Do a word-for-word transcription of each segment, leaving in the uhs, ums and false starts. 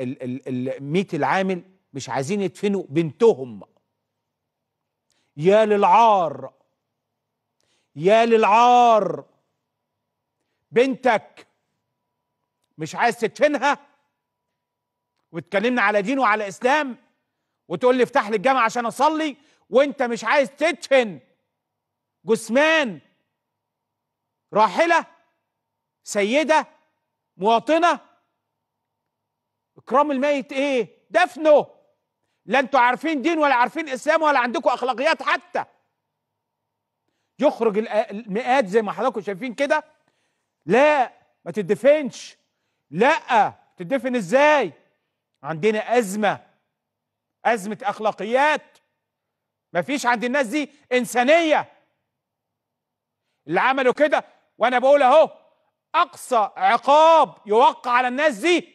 ميت العامل مش عايزين يدفنوا بنتهم. يا للعار، يا للعار، بنتك مش عايز تدفنها وتكلمنا على دين وعلى اسلام وتقول لي افتح لي الجامع عشان اصلي، وانت مش عايز تدفن جثمان راحله سيده مواطنه. اكرام الميت ايه؟ دفنه. لا انتوا عارفين دين ولا عارفين اسلام ولا عندكم اخلاقيات حتى. يخرج المئات زي ما حضراتكم شايفين كده. لا ما تدفنش. لا تدفن ازاي؟ عندنا ازمه، ازمه اخلاقيات. ما فيش عند الناس دي انسانيه. اللي عملوا كده، وانا بقول اهو اقصى عقاب يوقع على الناس دي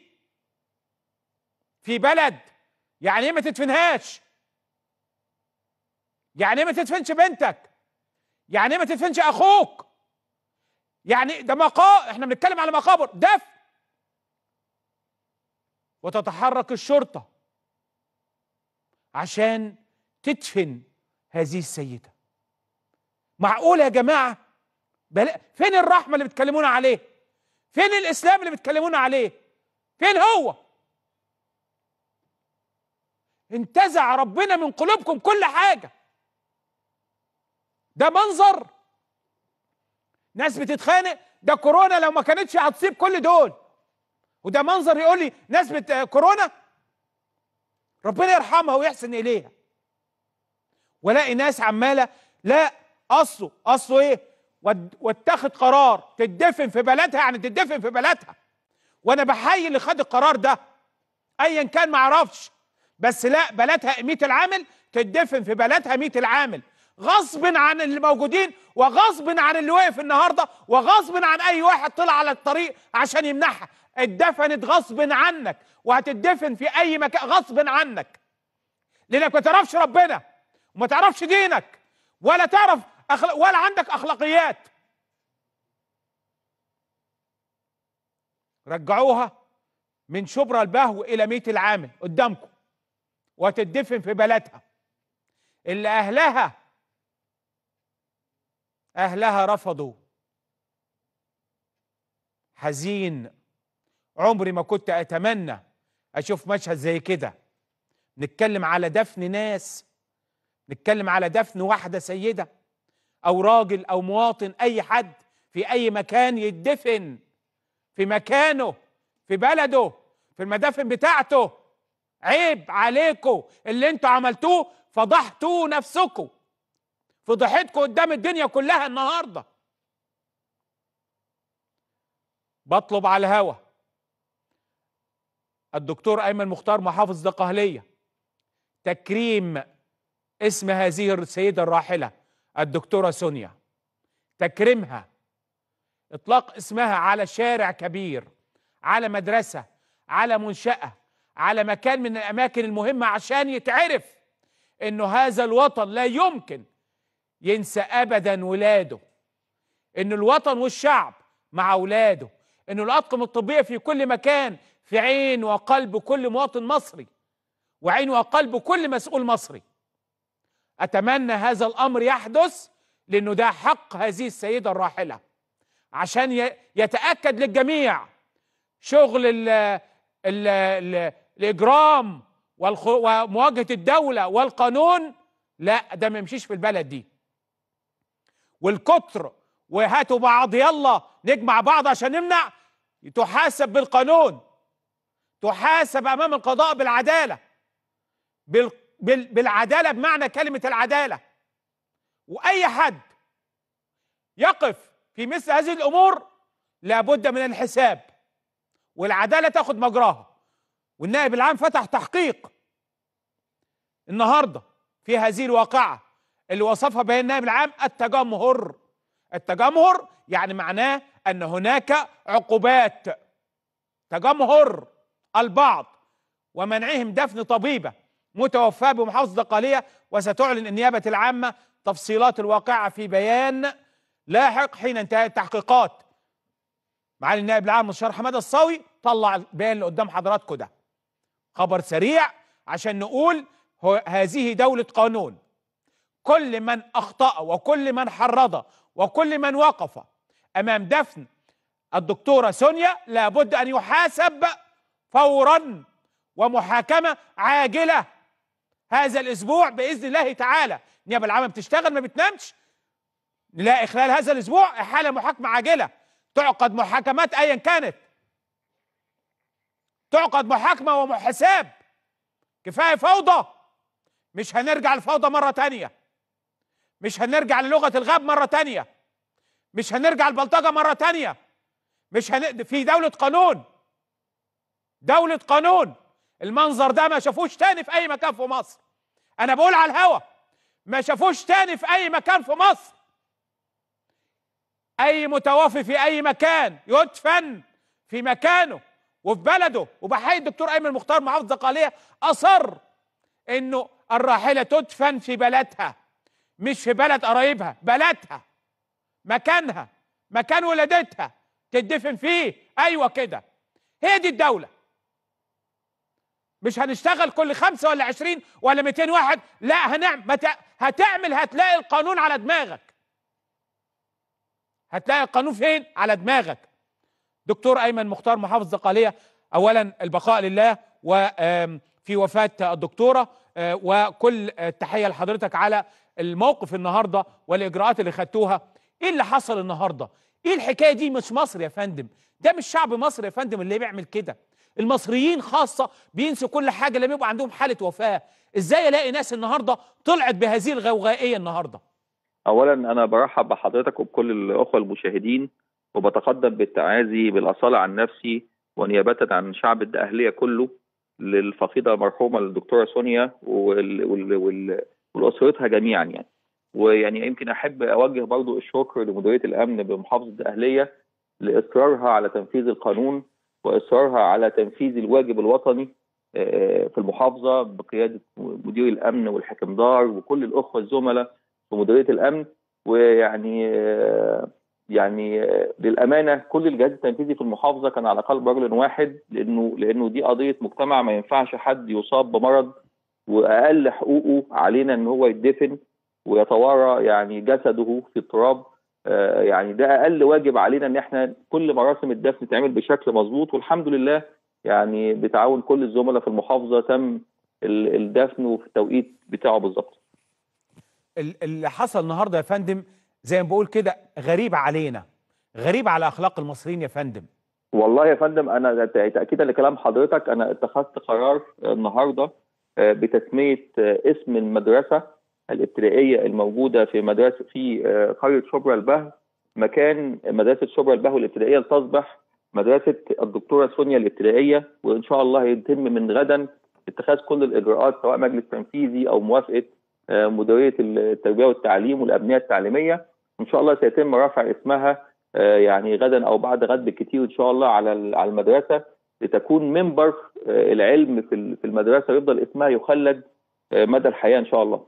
في بلد. يعني ايه ما تدفنهاش؟ يعني ايه ما تدفنش بنتك؟ يعني ايه ما تدفنش اخوك؟ يعني ده مقا احنا بنتكلم على مقابر دفن. وتتحرك الشرطه عشان تدفن هذه السيده. معقول يا جماعه؟ بل... فين الرحمه اللي بتكلمونا عليه؟ فين الاسلام اللي بتكلمونا عليه؟ فين هو؟ انتزع ربنا من قلوبكم كل حاجه. ده منظر ناس بتتخانق. ده كورونا لو ما كانتش هتصيب كل دول. وده منظر يقول لي ناس بت... كورونا ربنا يرحمها ويحسن اليها. ولاقي ناس عماله لا اصله اصله ايه؟ واتخذ قرار تدفن في بلدها، يعني تدفن في بلدها. وانا بحيي اللي خد القرار ده ايا كان ما اعرفش، بس لا بلدها ميت العامل تدفن في بلدها ميت العامل، غصب عن اللي موجودين وغصب عن اللي واقف النهارده وغصب عن اي واحد طلع على الطريق عشان يمنعها. اتدفنت غصب عنك وهتدفن في اي مكان غصب عنك، لانك ما تعرفش ربنا وما تعرفش دينك ولا تعرف أخلاق ولا عندك اخلاقيات. رجعوها من شبرا البهو الى ميت العامل قدامكم وتدفن في بلدها اللي اهلها اهلها رفضوا. حزين. عمري ما كنت اتمنى اشوف مشهد زي كده. نتكلم على دفن ناس، نتكلم على دفن واحده سيده او راجل او مواطن، اي حد في اي مكان يدفن في مكانه في بلده في المدافن بتاعته. عيب عليكم اللي انتوا عملتوه. فضحتوا نفسكم، فضحتكم قدام الدنيا كلها النهارده. بطلب على الهوا الدكتور ايمن مختار محافظ الدقهليه تكريم اسم هذه السيده الراحله الدكتوره سونيا، تكريمها، اطلاق اسمها على شارع كبير، على مدرسه، على منشاه، على مكان من الاماكن المهمه، عشان يتعرف انه هذا الوطن لا يمكن ينسى ابدا ولاده، ان الوطن والشعب مع اولاده، ان الاطقم الطبيه في كل مكان في عين وقلب كل مواطن مصري وعين وقلب كل مسؤول مصري. اتمنى هذا الامر يحدث لانه ده حق هذه السيده الراحله، عشان يتاكد للجميع شغل ال ال ال الاجرام ومواجهه الدوله والقانون لا ده ما يمشيش في البلد دي. والكتر وهاتوا بعض يلا نجمع بعض عشان نمنع، تحاسب بالقانون، تحاسب امام القضاء بالعداله، بال بال بالعداله بمعنى كلمه العداله. واي حد يقف في مثل هذه الامور لابد من الحساب والعداله تاخد مجراها. والنائب العام فتح تحقيق النهارده في هذه الواقعه اللي وصفها بين النائب العام التجمهر. التجمهر يعني معناه ان هناك عقوبات، تجمهر البعض ومنعهم دفن طبيبه متوفاه بمحافظه الدقهليه. وستعلن النيابه العامه تفصيلات الواقعه في بيان لاحق حين انتهاء التحقيقات. معالي النائب العام المستشار حماده الصاوي طلع البيان اللي قدام حضراتكم ده. خبر سريع عشان نقول هذه دولة قانون. كل من أخطأ وكل من حرض وكل من وقف أمام دفن الدكتورة سونيا لابد أن يحاسب فورا ومحاكمة عاجلة هذا الأسبوع بإذن الله تعالى. النيابة العامة بتشتغل ما بتنامش، نلاقي خلال هذا الأسبوع إحالة محاكمة عاجلة، تعقد محاكمات أيا كانت، تعقد محاكمة ومحاساب. كفاية فوضى، مش هنرجع للفوضى مرة تانية، مش هنرجع للغة الغاب مرة تانية، مش هنرجع للبلطجة مرة تانية، مش هن... في دولة قانون، دولة قانون. المنظر ده ما شافوش تاني في أي مكان في مصر. أنا بقول على الهوا ما شافوش تاني في أي مكان في مصر. أي متوفي في أي مكان يدفن في مكانه وفي بلده. وبحيي الدكتور أيمن مختار محافظ الزقالية أصر إنه الراحلة تدفن في بلدها، مش في بلد قرايبها، بلدها، مكانها، مكان ولادتها تدفن فيه. أيوة كده، هي دي الدولة. مش هنشتغل كل خمسة ولا عشرين ولا مئتين واحد، لا هنعمل، هتعمل هتلاقي القانون على دماغك. هتلاقي القانون فين؟ على دماغك. دكتور أيمن مختار محافظ الزقالية، أولا البقاء لله وفي وفاة الدكتورة، وكل التحية لحضرتك على الموقف النهاردة والإجراءات اللي خدتوها. إيه اللي حصل النهاردة؟ إيه الحكاية دي؟ مش مصر يا فندم، ده مش شعب مصر يا فندم اللي بيعمل كده. المصريين خاصة بينسوا كل حاجة لما يبقى عندهم حالة وفاة. إزاي ألاقي ناس النهاردة طلعت بهذه الغوغائية النهاردة؟ أولا أنا برحب بحضرتك وبكل الأخوة المشاهدين، وبتقدم بالتعازي بالأصالة عن نفسي ونيابة عن شعب الدقهلية كله للفقيدة المرحومة الدكتورة سونيا ولأسرتها جميعا. يعني ويعني يمكن أحب أوجه برضو الشكر لمديرية الأمن بمحافظة الدقهلية لإصرارها على تنفيذ القانون وإصرارها على تنفيذ الواجب الوطني في المحافظة بقيادة مدير الأمن والحكمدار وكل الأخوة الزملاء في مديرية الأمن. ويعني يعني للأمانة كل الجهاز التنفيذي في المحافظة كان على قلب رجل واحد، لأنه لأنه دي قضية مجتمع، ما ينفعش حد يصاب بمرض وأقل حقوقه علينا إن هو يدفن ويتوارى يعني جسده في التراب. يعني ده أقل واجب علينا إن احنا كل مراسم الدفن تعمل بشكل مظبوط، والحمد لله يعني بتعاون كل الزملاء في المحافظة تم الدفن وفي التوقيت بتاعه بالظبط. اللي حصل النهارده يا فندم زي ما بقول كده غريب علينا، غريب على اخلاق المصريين يا فندم. والله يا فندم انا تاكيدا لكلام حضرتك انا اتخذت قرار النهارده بتسميه اسم المدرسه الابتدائيه الموجوده في مدرسه في قريه شبرا البهو مكان مدرسه شبرا البهو الابتدائيه لتصبح مدرسه الدكتوره سونيا الابتدائيه. وان شاء الله هيتم من غدا اتخاذ كل الاجراءات سواء مجلس تنفيذي او موافقه مديريه التربيه والتعليم والابنيه التعليميه. ان شاء الله سيتم رفع اسمها يعني غدا او بعد غد بالكثير ان شاء الله على على المدرسه لتكون منبر العلم في المدرسه ويفضل اسمها يخلد مدى الحياه ان شاء الله.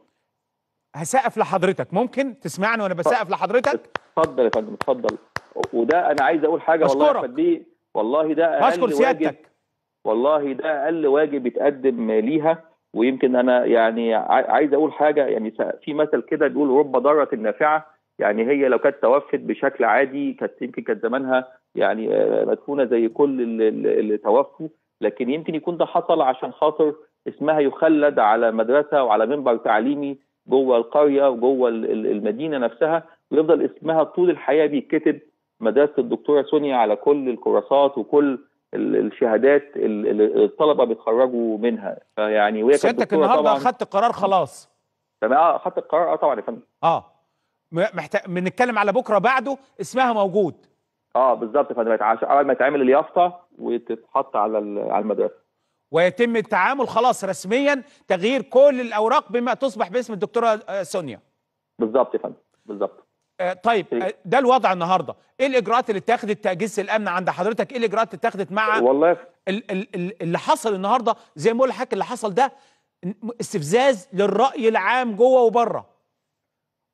هسقف لحضرتك، ممكن تسمعني وانا بسقف لحضرتك؟ اتفضل يا فندم اتفضل. وده انا عايز اقول حاجه والله يا فندم، والله ده اقل واجب، والله ده اقل واجب يتقدم ليها. ويمكن انا يعني عايز اقول حاجه، يعني في مثل كده بيقول رب ضاره نافعه. يعني هي لو كانت توفت بشكل عادي كانت يمكن كانت زمانها يعني مدفونه زي كل اللي, اللي توفوا، لكن يمكن يكون ده حصل عشان خاطر اسمها يخلد على مدرسه وعلى منبر تعليمي جوه القريه وجوه المدينه نفسها، ويفضل اسمها طول الحياه بيتكتب مدرسه الدكتوره سونيا على كل الكراسات وكل الشهادات اللي الطلبه بيتخرجوا منها. فيعني وهي كانت سيادتك النهارده اخذت قرار خلاص؟ تمام اه اخذت القرار اه طبعا يا فندم. اه محتاج بنتكلم على بكره بعده اسمها موجود. اه بالظبط يا فندم، اول ما يتعمل اليافطه وتتحط على على المدرسه ويتم التعامل خلاص رسميا تغيير كل الاوراق بما تصبح باسم الدكتوره سونيا. بالظبط يا فندم بالظبط. آه طيب آه ده الوضع النهارده، ايه الاجراءات اللي اتخذت تاجيز الامن عند حضرتك؟ ايه الاجراءات اللي اتخذت مع والله ال ال اللي حصل النهارده؟ زي ما بقول لحضرتك اللي حصل ده استفزاز للراي العام جوه وبره.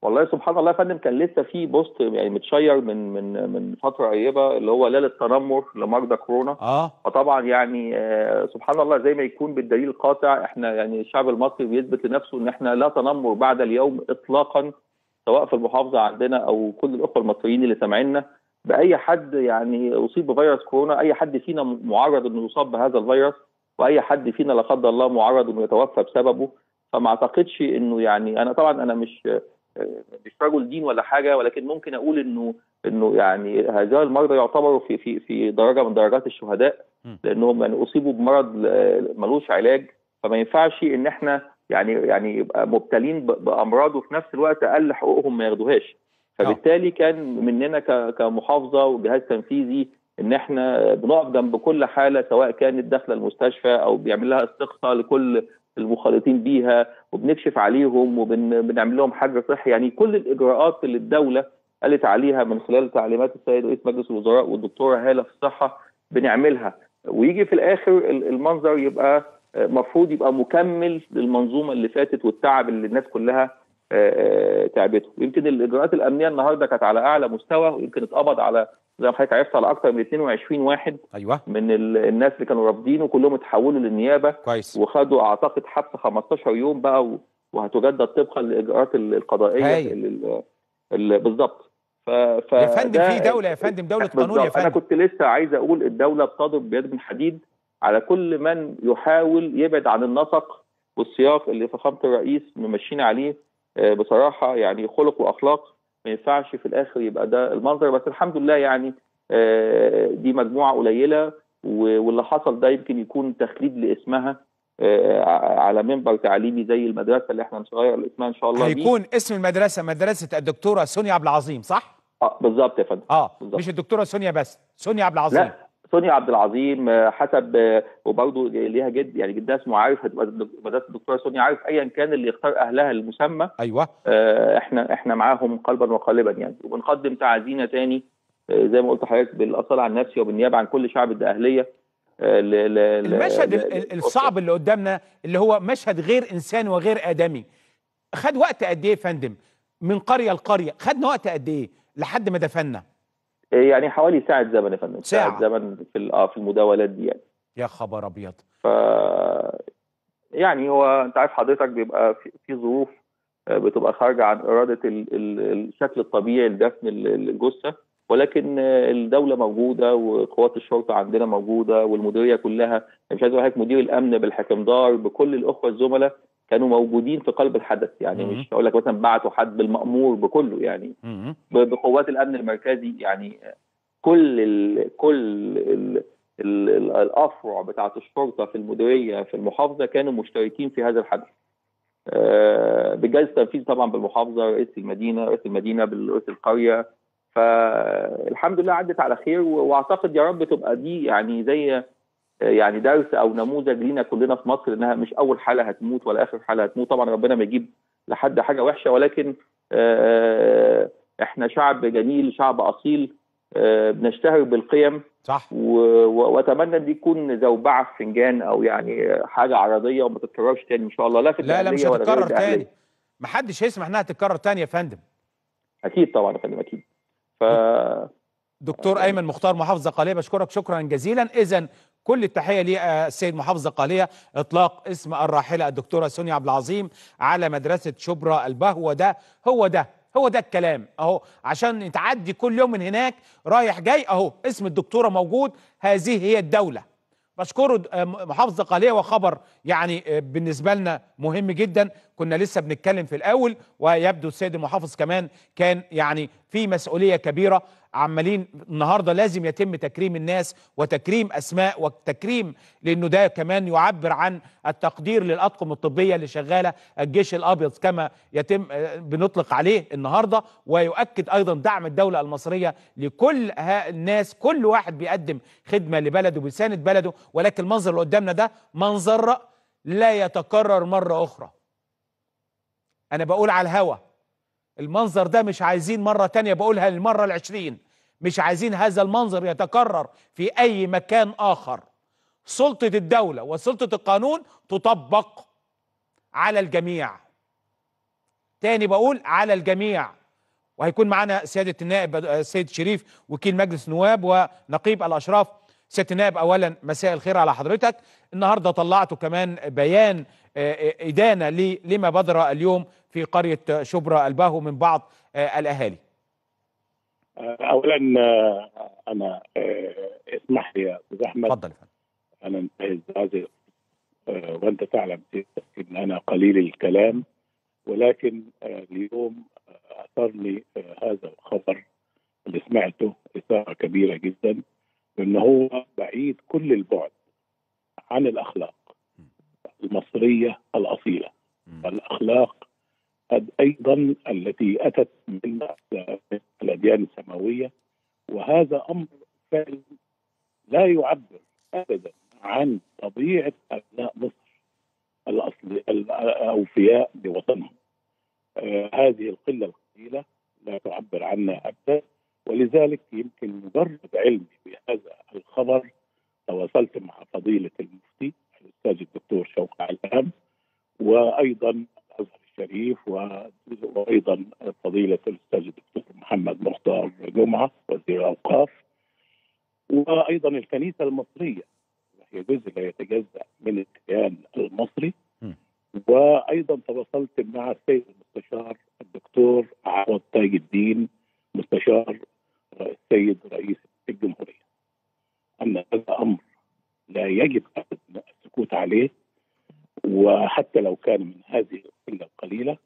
والله سبحان الله يا فندم، كان لسه في بوست يعني متشير من من من فتره قريبه اللي هو لا للتنمر لمرضى كورونا. اه فطبعا يعني آه سبحان الله زي ما يكون بالدليل القاطع، احنا يعني الشعب المصري بيثبت لنفسه ان احنا لا تنمر بعد اليوم اطلاقا، سواء في المحافظه عندنا او كل الاخوه المصريين اللي سامعيننا، باي حد يعني اصيب بفيروس كورونا. اي حد فينا معرض انه يصاب بهذا الفيروس، واي حد فينا لا قدر الله معرض انه يتوفى بسببه. فما اعتقدش انه يعني انا طبعا انا مش مش رجل دين ولا حاجه، ولكن ممكن اقول انه انه يعني هؤلاء المرضى يعتبروا في في في درجه من درجات الشهداء، لانهم يعني اصيبوا بمرض ملوش علاج. فما ينفعش ان احنا يعني يعني يبقى مبتلين بامراض وفي نفس الوقت اقل حقوقهم ما ياخدوهاش. فبالتالي كان مننا كمحافظه وجهاز تنفيذي ان احنا بنقف جنب كل حاله، سواء كانت داخله المستشفى او بيعمل لها استقصاء لكل المخالطين بيها، وبنكشف عليهم وبنعمل لهم حجر صحي. يعني كل الاجراءات اللي الدوله قالت عليها من خلال تعليمات السيد رئيس مجلس الوزراء والدكتوره هاله في الصحه بنعملها. ويجي في الاخر المنظر يبقى مفروض يبقى مكمل للمنظومه اللي فاتت والتعب اللي الناس كلها تعبته. يمكن الاجراءات الامنيه النهارده كانت على اعلى مستوى، ويمكن اتقبض على زي ما حضرتك عرفت على اكثر من اثنين وعشرين واحد ايوه من الناس اللي كانوا رافضينه، كلهم اتحولوا للنيابه كويس، وخدوا اعتقد حبس خمستاشر يوم بقى، وهتجدد طبقا للاجراءات القضائيه بالظبط. ف... ف يا فندم في دوله يا فندم، دوله قانون يا فندم. انا كنت لسه عايز اقول الدوله بتضرب بيد من حديد على كل من يحاول يبعد عن النسق والسياق اللي فخامه الرئيس ممشيين عليه. بصراحه يعني خلق واخلاق ما ينفعش في الاخر يبقى ده المنظر. بس الحمد لله يعني دي مجموعه قليله، واللي حصل ده يمكن يكون تخليد لاسمها على منبر تعليمي زي المدرسه اللي احنا هنغير اسمها ان شاء الله. هيكون دي اسم المدرسه مدرسه الدكتوره سونيا عبد العظيم، صح؟ اه بالظبط يا فندم. اه بالزبط. مش الدكتوره سونيا بس، سونيا عبد العظيم. لا سونيا عبد العظيم حسب، وبرضه ليها جد يعني جدها اسمه عارف، هتبقى مدرسه الدكتوره سونيا عارف. ايا كان اللي يختار اهلها المسمى ايوه آه احنا احنا معاهم قلبا وقالبا يعني. وبنقدم تعازينا تاني آه زي ما قلت لحضرتك بالاصاله عن نفسي وبالنيابه عن كل شعب الدقهليه. آه ل ل المشهد ل الصعب اللي قدامنا اللي هو مشهد غير انساني وغير ادمي، خد وقت قد ايه يا فندم؟ من قريه لقريه خدنا وقت قد ايه لحد ما دفنا؟ يعني حوالي ساعه زمن يا فندم، ساعه, ساعة زمن في اه في المداولات دي يعني. يا خبر ابيض. ف يعني هو انت عارف حضرتك بيبقى في, في ظروف بتبقى خارجه عن اراده ال ال الشكل الطبيعي لدفن الجثه، ولكن الدوله موجوده وقوات الشرطه عندنا موجوده والمديريه كلها. مش عايز اقول لك مدير الامن بالحكمدار بكل الاخوه الزملاء كانوا موجودين في قلب الحدث يعني. مش هقول لك مثلا بعتوا حد بالمأمور بكله يعني، بقوات الامن المركزي يعني. كل ال كل ال ال الافرع بتاعه الشرطه في المديريه في المحافظه كانوا مشتركين في هذا الحدث. أه بالجهاز التنفيذي طبعا بالمحافظه، رئيس المدينه رئيس المدينه بالرئيس القريه. فالحمد لله عدت على خير، واعتقد يا رب تبقى دي يعني زي يعني درس او نموذج لينا كلنا في مصر، انها مش اول حاله هتموت ولا اخر حاله هتموت. طبعا ربنا ما يجيب لحد حاجه وحشه، ولكن أه احنا شعب جميل، شعب اصيل، أه بنشتهر بالقيم. صح. واتمنى ان دي تكون زوبعه في فنجان او يعني حاجه عرضيه وما تتكررش تاني ان شاء الله، لا في لا لا مش هتتكرر تاني، ما حدش يسمح انها تتكرر تاني يا فندم. اكيد طبعا يا فندم اكيد. ف دكتور ايمن مختار محافظ الدقهليه بشكرك شكرا جزيلا. اذا كل التحيه للسيد محافظ الدقهليه، اطلاق اسم الراحله الدكتوره سونيا عبد العظيم على مدرسه شبرا البهو. ده هو ده هو ده الكلام اهو، عشان تعدي كل يوم من هناك رايح جاي اهو اسم الدكتوره موجود. هذه هي الدوله. بشكره محافظ الدقهليه، وخبر يعني بالنسبه لنا مهم جدا. كنا لسه بنتكلم في الاول، ويبدو السيد المحافظ كمان كان يعني في مسؤوليه كبيره. عمالين النهارده لازم يتم تكريم الناس وتكريم اسماء وتكريم، لانه ده كمان يعبر عن التقدير للاطقم الطبيه اللي شغاله الجيش الابيض كما يتم بنطلق عليه النهارده، ويؤكد ايضا دعم الدوله المصريه لكل الناس. كل واحد بيقدم خدمه لبلده بيساند بلده، ولكن المنظر اللي قدامنا ده منظر لا يتكرر مره اخرى. انا بقول على الهوا المنظر ده مش عايزين مرة تانية، بقولها للمرة العشرين، مش عايزين هذا المنظر يتكرر في أي مكان آخر. سلطة الدولة وسلطة القانون تطبق على الجميع. تاني بقول على الجميع. وهيكون معانا سيادة النائب السيد شريف وكيل مجلس النواب ونقيب الأشراف. سيادة النائب، أولا مساء الخير على حضرتك. النهاردة طلعتوا كمان بيان إدانة لما بدر اليوم في قرية شبرا الباهو من بعض الأهالي. اولا انا اسمح لي يا استاذ احمد. اتفضل يا فندم. انا انتهز هذه وانت تعلم ان انا قليل الكلام، ولكن اليوم اثرني هذا الخبر اللي سمعته اثاره كبيره جدا، لان هو بعيد كل البعد عن الاخلاق المصريه الاصيله والاخلاق ايضا التي اتت من الاديان السماويه. وهذا امر فعلا لا يعبر ابدا عن طبيعه ابناء مصر الاصل الاوفياء بوطنهم. آه هذه القله القليله لا تعبر عنا ابدا، ولذلك يمكن مجرد علمي بهذا الخبر تواصلت مع فضيله المفتي الاستاذ الدكتور شوقي علام، وايضا الازهر الشريف، وايضا فضيله الاستاذ الدكتور محمد مختار جمعه وزير الاوقاف، وايضا الكنيسه المصريه وهي جزء لا يتجزا من الكيان المصري. وايضا تواصلت مع السيد المستشار الدكتور عوض تاج الدين مستشار السيد رئيس الجمهوريه، ان هذا امر لا يجب السكوت عليه، وحتى لو كان من هذه القله القليله.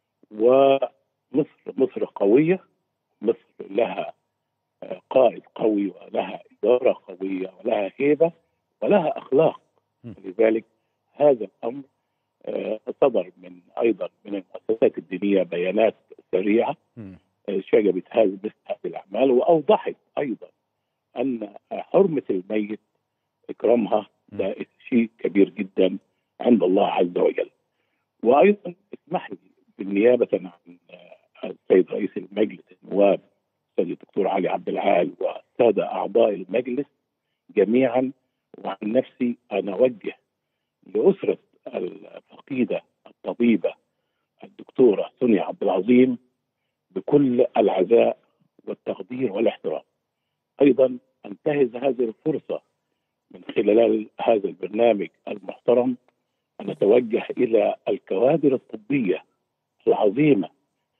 ومصر مصر قويه، مصر لها قائد قوي ولها اداره قويه ولها هيبه ولها اخلاق. لذلك هذا الامر صدر من ايضا من المؤسسات الدينيه بيانات سريعه شجبت هذه مثل هذه الاعمال، واوضحت ايضا ان حرمه الميت اكرامها ده شيء كبير جدا عند الله عز وجل. وايضا اسمح لي بالنيابه عن السيد رئيس المجلس النواب السيد الدكتور علي عبد العال والساده اعضاء المجلس جميعا وعن نفسي ان اوجه لاسره الفقيده الطبيبه الدكتوره سونيا عبد العظيم بكل العزاء والتقدير والاحترام. ايضا انتهز هذه الفرصه من خلال هذا البرنامج المحترم أن أتوجه إلى الكوادر الطبية العظيمة،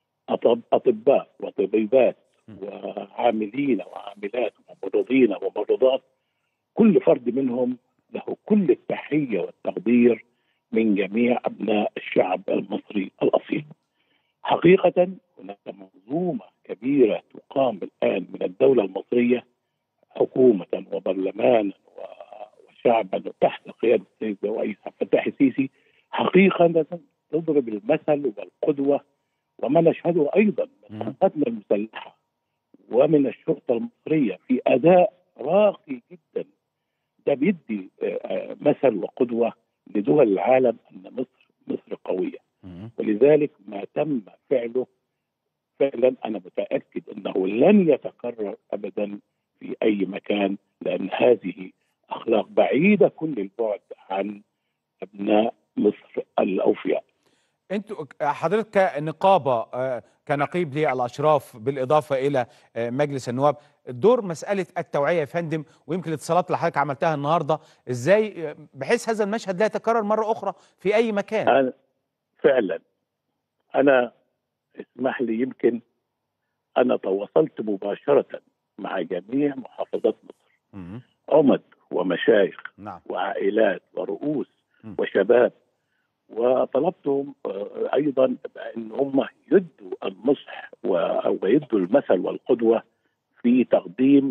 أطباء وطبيبات وعاملين وعاملات وممرضين وممرضات، كل فرد منهم له كل التحية والتقدير من جميع أبناء الشعب المصري الأصيل. حقيقة هناك منظومة كبيرة تقام الآن من الدولة المصرية حكومة وبرلمانا وشعبا تحت قيادة السيد الرئيس عبد الفتاح السيسي، حقيقة تضرب المثل والقدوة. وما نشهده أيضا من قواتنا المسلحة ومن الشرطة المصرية في أداء راقي جدا، ده بيدي مثل وقدوة لدول العالم أن مصر مصر قوية. ولذلك ما تم فعله فعلا أنا متأكد أنه لن يتكرر أبدا في أي مكان، لأن هذه أخلاق بعيدة كل البعد عن أبناء مصر الأوفياء. انتوا حضرتك كنقابة كنقيب للأشراف بالإضافة إلى مجلس النواب، دور مسألة التوعية يا فندم، ويمكن الاتصالات اللي حضرتك عملتها النهاردة إزاي بحيث هذا المشهد لا يتكرر مرة أخرى في أي مكان؟ أنا فعلا أنا اسمح لي، يمكن أنا تواصلت مباشرة مع جميع محافظات مصر، عمد ومشايخ نعم. وعائلات ورؤوس م. وشباب، وطلبتهم ايضا ان هم يدوا النصح ويدوا المثل والقدوه في تقديم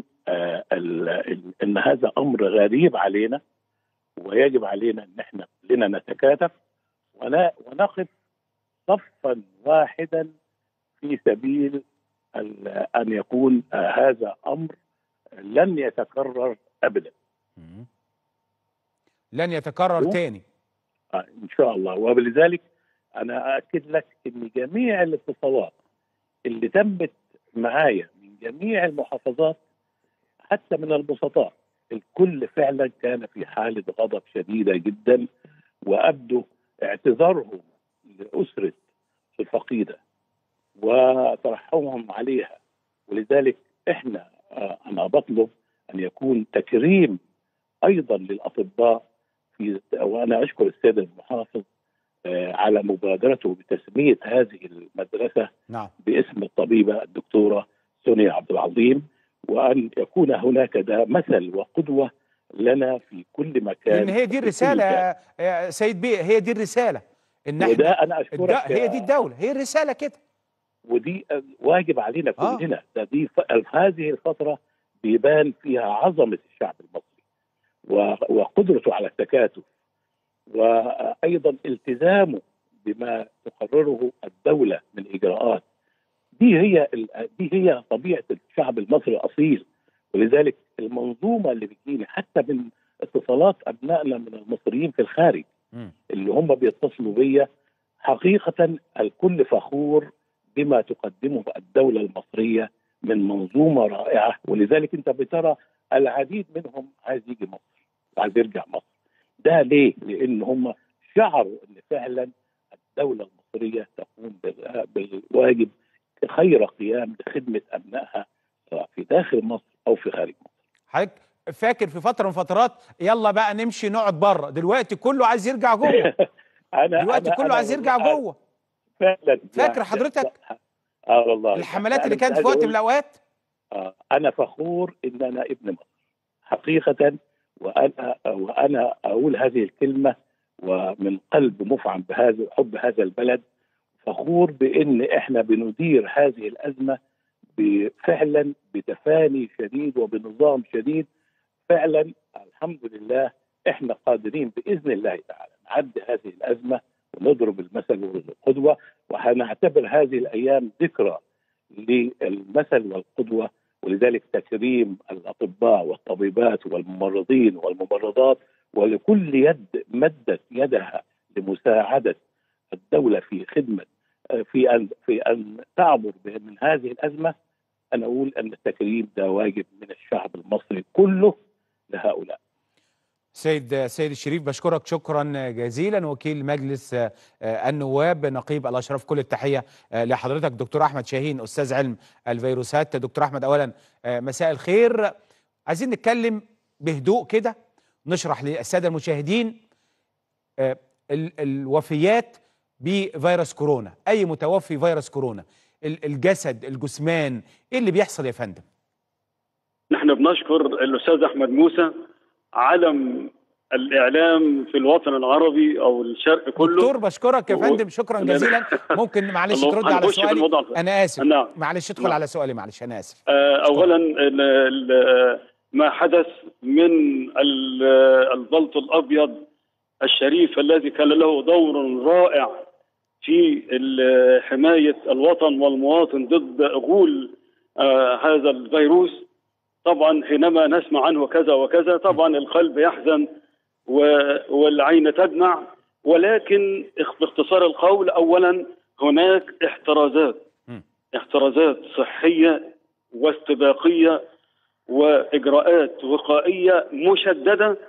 ان هذا امر غريب علينا، ويجب علينا ان احنا كلنا نتكاتف ونقف صفا واحدا في سبيل ان يكون هذا امر لن يتكرر ابدا. لن يتكرر تاني آه ان شاء الله. ولذلك انا اكد لك ان جميع الاتصالات اللي تمت معايا من جميع المحافظات حتى من البسطاء، الكل فعلا كان في حاله غضب شديده جدا، وابدوا اعتذارهم لاسره الفقيدة وترحمهم عليها. ولذلك احنا انا بطلب ان يكون تكريم ايضا للاطباء في، وانا اشكر السيد المحافظ على مبادرته بتسميه هذه المدرسه نعم. باسم الطبيبه الدكتوره سونيا عبد العظيم، وان يكون هناك ده مثل وقدوه لنا في كل مكان. لان هي دي الرساله يا سيد بيه، هي دي الرساله ان وده احنا انا اشكرك. هي دي الدوله، هي الرساله كده، ودي واجب علينا كلنا. آه. ده دي ف... هذه الفتره بيبان فيها عظمه الشعب المصري و... وقدرته على التكاتف، وايضا التزامه بما تقرره الدوله من اجراءات. دي هي ال... دي هي طبيعه الشعب المصري الاصيل. ولذلك المنظومه اللي بتجيني حتى من اتصالات ابنائنا من المصريين في الخارج م. اللي هم بيتصلوا بيا، حقيقه الكل فخور بما تقدمه الدوله المصريه من منظومه رائعه. ولذلك انت بترى العديد منهم عايز يجي مصر، عايز يرجع مصر. ده ليه؟ لان هم شعروا ان فعلا الدوله المصريه تقوم بالواجب خير قيام لخدمه ابنائها سواء في داخل مصر او في خارج مصر. حضرتك فاكر في فتره من فترات يلا بقى نمشي نقعد بره، دلوقتي كله عايز يرجع جوه. انا دلوقتي أنا كله أنا عايز يرجع جوه فعلا. فاكر حضرتك؟ اه والله الحملات اللي كانت في وقت من الاوقات. آه انا فخور ان انا ابن مصر حقيقه، وانا وانا اقول هذه الكلمه ومن قلب مفعم بهذا حب هذا البلد. فخور بان احنا بندير هذه الازمه فعلا بتفاني شديد وبنظام شديد. فعلا الحمد لله احنا قادرين باذن الله تعالى نعدي هذه الازمه ونضرب المثل والقدوه، وهنعتبر هذه الايام ذكرى للمثل والقدوه. ولذلك تكريم الاطباء والطبيبات والممرضين والممرضات ولكل يد مدت يدها لمساعده الدوله في خدمه في ان في ان تعبر من هذه الازمه. انا اقول ان التكريم ده واجب من الشعب المصري كله لهؤلاء. سيد سيد الشريف، بشكرك شكرا جزيلا، وكيل مجلس النواب نقيب الاشراف. كل التحيه لحضرتك دكتور احمد شاهين، استاذ علم الفيروسات. دكتور احمد، اولا مساء الخير. عايزين نتكلم بهدوء كده، نشرح للساده المشاهدين الوفيات بفيروس كورونا. اي متوفي فيروس كورونا، الجسد، الجثمان، ايه اللي بيحصل يا فندم؟ نحن بنشكر الاستاذ احمد موسى، علم الاعلام في الوطن العربي او الشرق كله. دكتور بشكرك يا فندم، شكرا جزيلا. ممكن معلش ترد على سؤالي؟ انا اسف. نعم. معلش ادخل على سؤالي، معلش انا اسف. اولا ما حدث من البلط الابيض الشريف الذي كان له دور رائع في حمايه الوطن والمواطن ضد غول هذا الفيروس. طبعا حينما نسمع عنه كذا وكذا طبعا القلب يحزن والعين تدمع، ولكن باختصار القول اولا هناك احترازات احترازات صحيه واستباقيه واجراءات وقائيه مشدده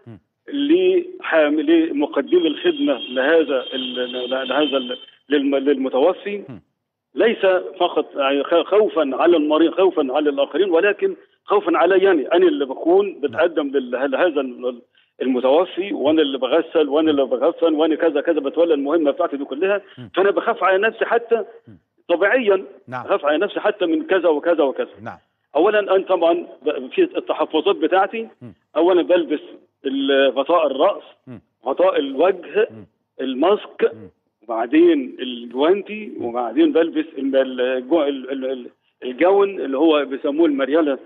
لمقدمي الخدمه لهذا لهذا للمتوفي، ليس فقط خوفا على المريض، خوفا على الاخرين، ولكن خوفا علي انا انا اللي بكون بتقدم لهذا المتوفي، وانا اللي بغسل وانا اللي بغفن وانا كذا كذا بتولى المهمه بتاعتي دي كلها. فانا بخاف على نفسي حتى طبيعيا، بخاف على نفسي حتى من كذا وكذا وكذا. نعم. اولا انا طبعا في التحفظات بتاعتي، اولا بلبس غطاء الراس، غطاء الوجه، الماسك، وبعدين الجوانتي، وبعدين بلبس الجون اللي هو بيسموه المرياله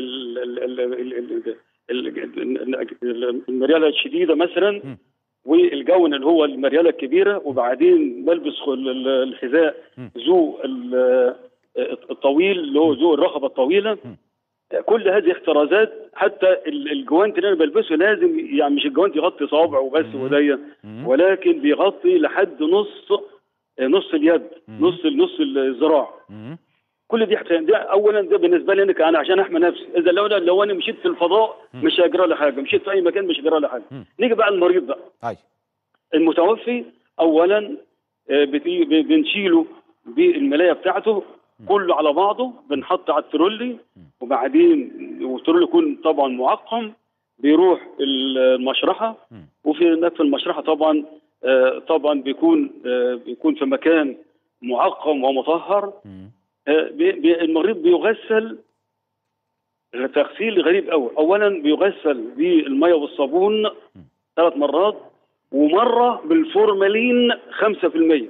المرياله الشديده مثلا، والجون اللي هو المرياله الكبيره، وبعدين بلبس الحذاء ذو الطويل اللي هو ذو الرقبه الطويله. كل هذه احترازات. حتى الجوانتي اللي انا بلبسه لازم يعني مش الجوانتي يغطي صوابع وبس ودايا، ولكن بيغطي لحد نص نص اليد، نص نص الذراع. كل دي ده اولا ده بالنسبه لي انا عشان احمي نفسي. اذا لو لو انا مشيت في الفضاء مش هيجرى لي حاجه، مشيت في اي مكان مش هيجرى لي حاجه. نيجي بقى المريض بقى. هاي. المتوفي اولا بنشيله بالملايه بتاعته كله على بعضه، بنحط على الترولي، وبعدين والترولي يكون طبعا معقم، بيروح المشرحه، وفي هناك في المشرحه طبعا آه طبعا بيكون آه بيكون في مكان معقم ومطهر. آه بي بي المريض بيغسل تغسيل غريب قوي. اولا بيغسل بالميه والصابون ثلاث مرات، ومره بالفورمالين خمسة في المية،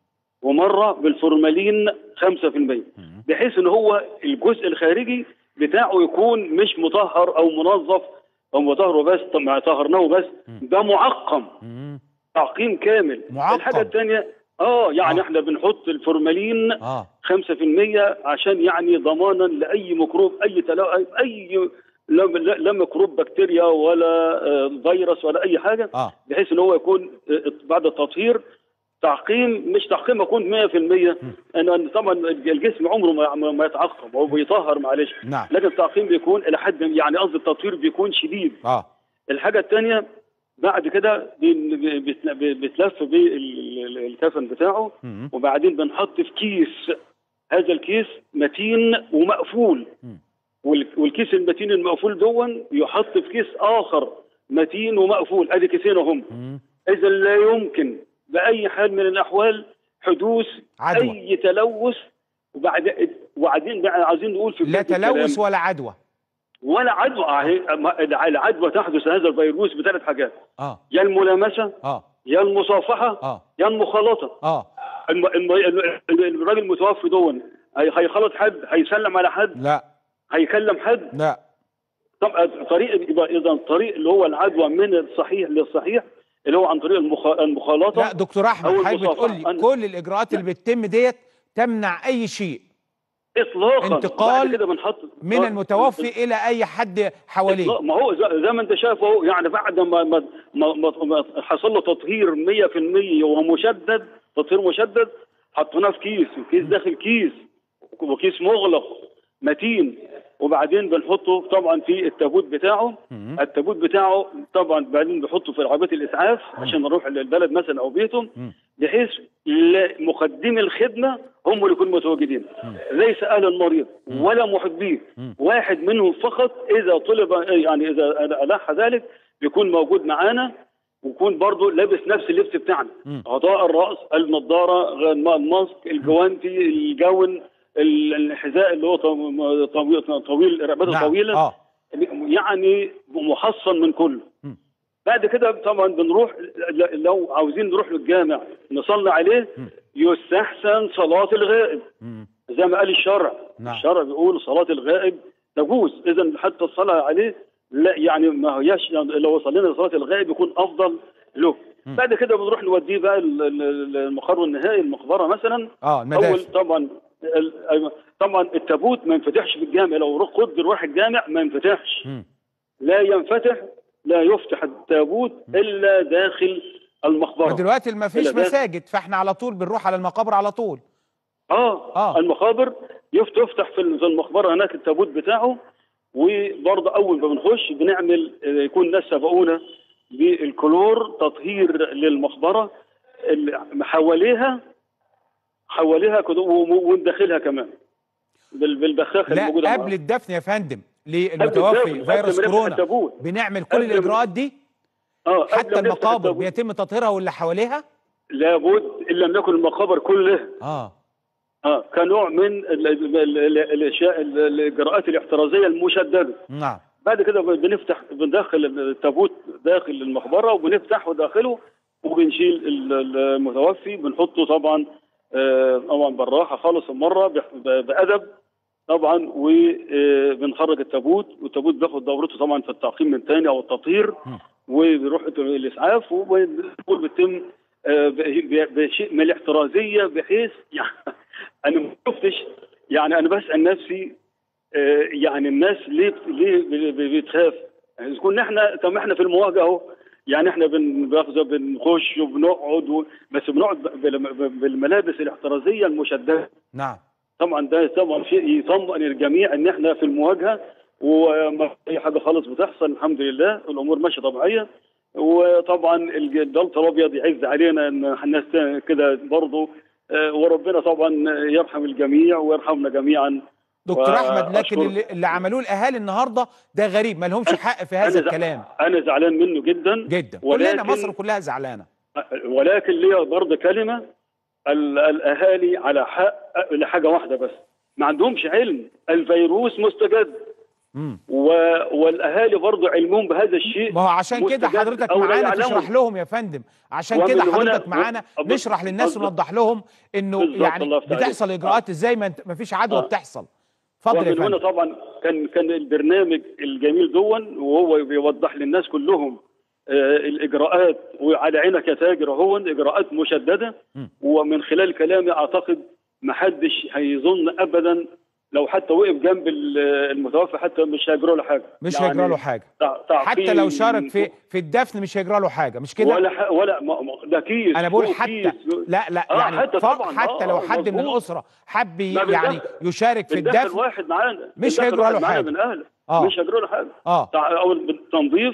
ومره بالفورمالين خمسة في المية، بحيث ان هو الجزء الخارجي بتاعه يكون مش مطهر او منظف او مطهر بس، طب طهرناه بس، ده معقم، تعقيم كامل. معقم. الحاجه الثانيه اه يعني آه. احنا بنحط الفورمالين آه. خمسة في المية عشان يعني ضمانا لاي ميكروب، اي تلو... اي لا, لا ميكروب بكتيريا ولا فيروس ولا اي حاجه، آه. بحيث ان هو يكون بعد التطهير تعقيم، مش تعقيم يكون مية في المية. انا طبعا الجسم عمره ما, ما يتعقم، هو بيطهر معلش، نعم. لكن التعقيم بيكون الى حد يعني قصدي التطهير بيكون شديد. اه الحاجه الثانيه بعد كده بيتلف بالكفن بتاعه، وبعدين بنحط في كيس، هذا الكيس متين ومقفول، والكيس المتين المقفول دون يحط في كيس اخر متين ومقفول، ادي كيسين هم. اذا لا يمكن باي حال من الاحوال حدوث عدوى. اي تلوث، وبعد وبعدين عايزين نقول في لا تلوث ولا عدوى ولا عدوى. العدوى تحدث هذا الفيروس بثلاث حاجات، اه يا الملامسه، اه يا المصافحه، اه يا المخالطه. اه الم... الم... الراجل المتوفي دون هيخلط حد، هيسلم على حد، لا هيكلم حد، لا. طب طريق اذا الطريق اللي هو العدوى من الصحيح للصحيح اللي هو عن طريق المخ... المخالطه. لا دكتور احمد، حضرتك بتقول لي أن... كل الاجراءات اللي بتتم ديت تمنع اي شيء اطلاقا، انتقال كده بنحط من المتوفي الى اي حد حواليه. ما هو زي ما انت شايف اهو، يعني بعد ما ما, ما, ما حصل له تطهير مية في المية ومشدد، تطهير مشدد، حطيناه في كيس، وكيس داخل كيس، وكيس مغلق متين، وبعدين بنحطه طبعا في التابوت بتاعه. التابوت بتاعه طبعا بعدين بنحطه في عربيه الاسعاف عشان نروح للبلد مثلا او بيته، بحيث مقدمي الخدمه هم اللي يكونوا متواجدين، ليس اهل المريض ولا محبيه، واحد منهم فقط اذا طلب، يعني اذا الح ذلك بيكون موجود معانا، ويكون برضه لابس نفس اللبس بتاعنا، غطاء الراس، النضاره، الماسك، الجوانتي، الجون، الحذاء اللي هو طويل طويل رقبته نعم. طويله، آه. يعني محصن من كله. م. بعد كده طبعا بنروح، لو عاوزين نروح للجامع نصلي عليه، م. يستحسن صلاه الغائب، م. زي ما قال الشرع. نعم. الشرع بيقول صلاه الغائب تجوز، اذا حتى الصلاه عليه لا يعني ما هياش، لو صلينا لصلاه الغائب يكون افضل له. م. بعد كده بنروح نوديه بقى المقر النهائي، المقبره مثلا. اه اول طبعا طبعا التابوت ما ينفتحش في الجامع، لو قدر روح الجامع ما ينفتحش، م. لا ينفتح، لا يفتح التابوت م. الا داخل المقبره. ودلوقتي ما فيش مساجد، فاحنا على طول بنروح على المقابر على طول. اه, آه. المقابر يفتح في المقبره هناك التابوت بتاعه، وبرضه اول ما بنخش بنعمل، يكون ناس سبقونا بالكلور تطهير للمقبره حواليها حواليها وندخلها كمان بالبخاخه الموجوده. لا قبل الدفن يا فندم للمتوفي فيروس كورونا بنعمل كل الاجراءات دي. اه حتى المقابر بيتم تطهيرها واللي حواليها لابد ان لم يكن المقابر كلها اه اه كنوع من الاشياء الاجراءات الاحترازيه المشدده. نعم. بعد كده بنفتح، بندخل التابوت داخل المقبره وبنفتحه داخله، وبنشيل المتوفي، بنحطه طبعا طبعا بالراحه خالص المره بادب طبعا، وبنخرج التابوت، والتابوت بياخد دورته طبعا في التعقيم من تاني او التطهير، وبيروح الاسعاف، والامور بتتم بشيء من الاحترازيه، بحيث يعني انا ما شفتش، يعني انا بسال نفسي يعني الناس ليه ليه بتخاف؟ يعني كنا احنا، طب احنا في المواجهه اهو، يعني احنا بنخش وبنقعد و... بس بنقعد بالملابس الاحترازيه المشدده. نعم. طبعا ده طبعا شيء يطمئن الجميع ان احنا في المواجهه، وما اي حاجه خالص بتحصل، الحمد لله الامور ماشيه طبيعيه. وطبعا الجلط الابيض يعز علينا ان الناس كده برضه وربنا طبعا يرحم الجميع ويرحمنا جميعا. دكتور احمد، لكن اللي, اللي عملوه الاهالي النهارده ده غريب، ما لهمش حق في هذا أنا الكلام. انا زعلان منه جدا جدا، كلنا مصر كلها زعلانه. ولكن ليا برضه كلمه، الاهالي على حق لحاجه واحده بس، ما عندهمش علم، الفيروس مستجد. امم والاهالي برضه علمهم بهذا الشيء. ما هو عشان كده حضرتك معانا تشرح لهم يا فندم، عشان كده حضرتك معانا نشرح للناس ونوضح لهم انه يعني بتحصل اجراءات ازاي، ما فيش عدوى آه. بتحصل. اتفضل يا فندم. هنا طبعا كان كان البرنامج الجميل دون وهو بيوضح للناس كلهم آه الاجراءات، وعلى عينك يا تاجر اهو اجراءات مشدده. م. ومن خلال كلامي اعتقد ما حدش هيظن ابدا لو حتى وقف جنب المتوفى حتى مش هيجرى له حاجه، مش يعني هيجرى له حاجه حتى لو شارك في في الدفن مش هيجرى له حاجه، مش كده؟ ولا ولا ده كيس، انا بقول حتى كيس. لا لا آه يعني حتى, طبعًا حتى لو حد من الاسره حب يعني يشارك في الدفن واحد معانا مش هيجرى له حاجه من اهله. آه. مش هيجرى له حاجه. اه اول تنظيف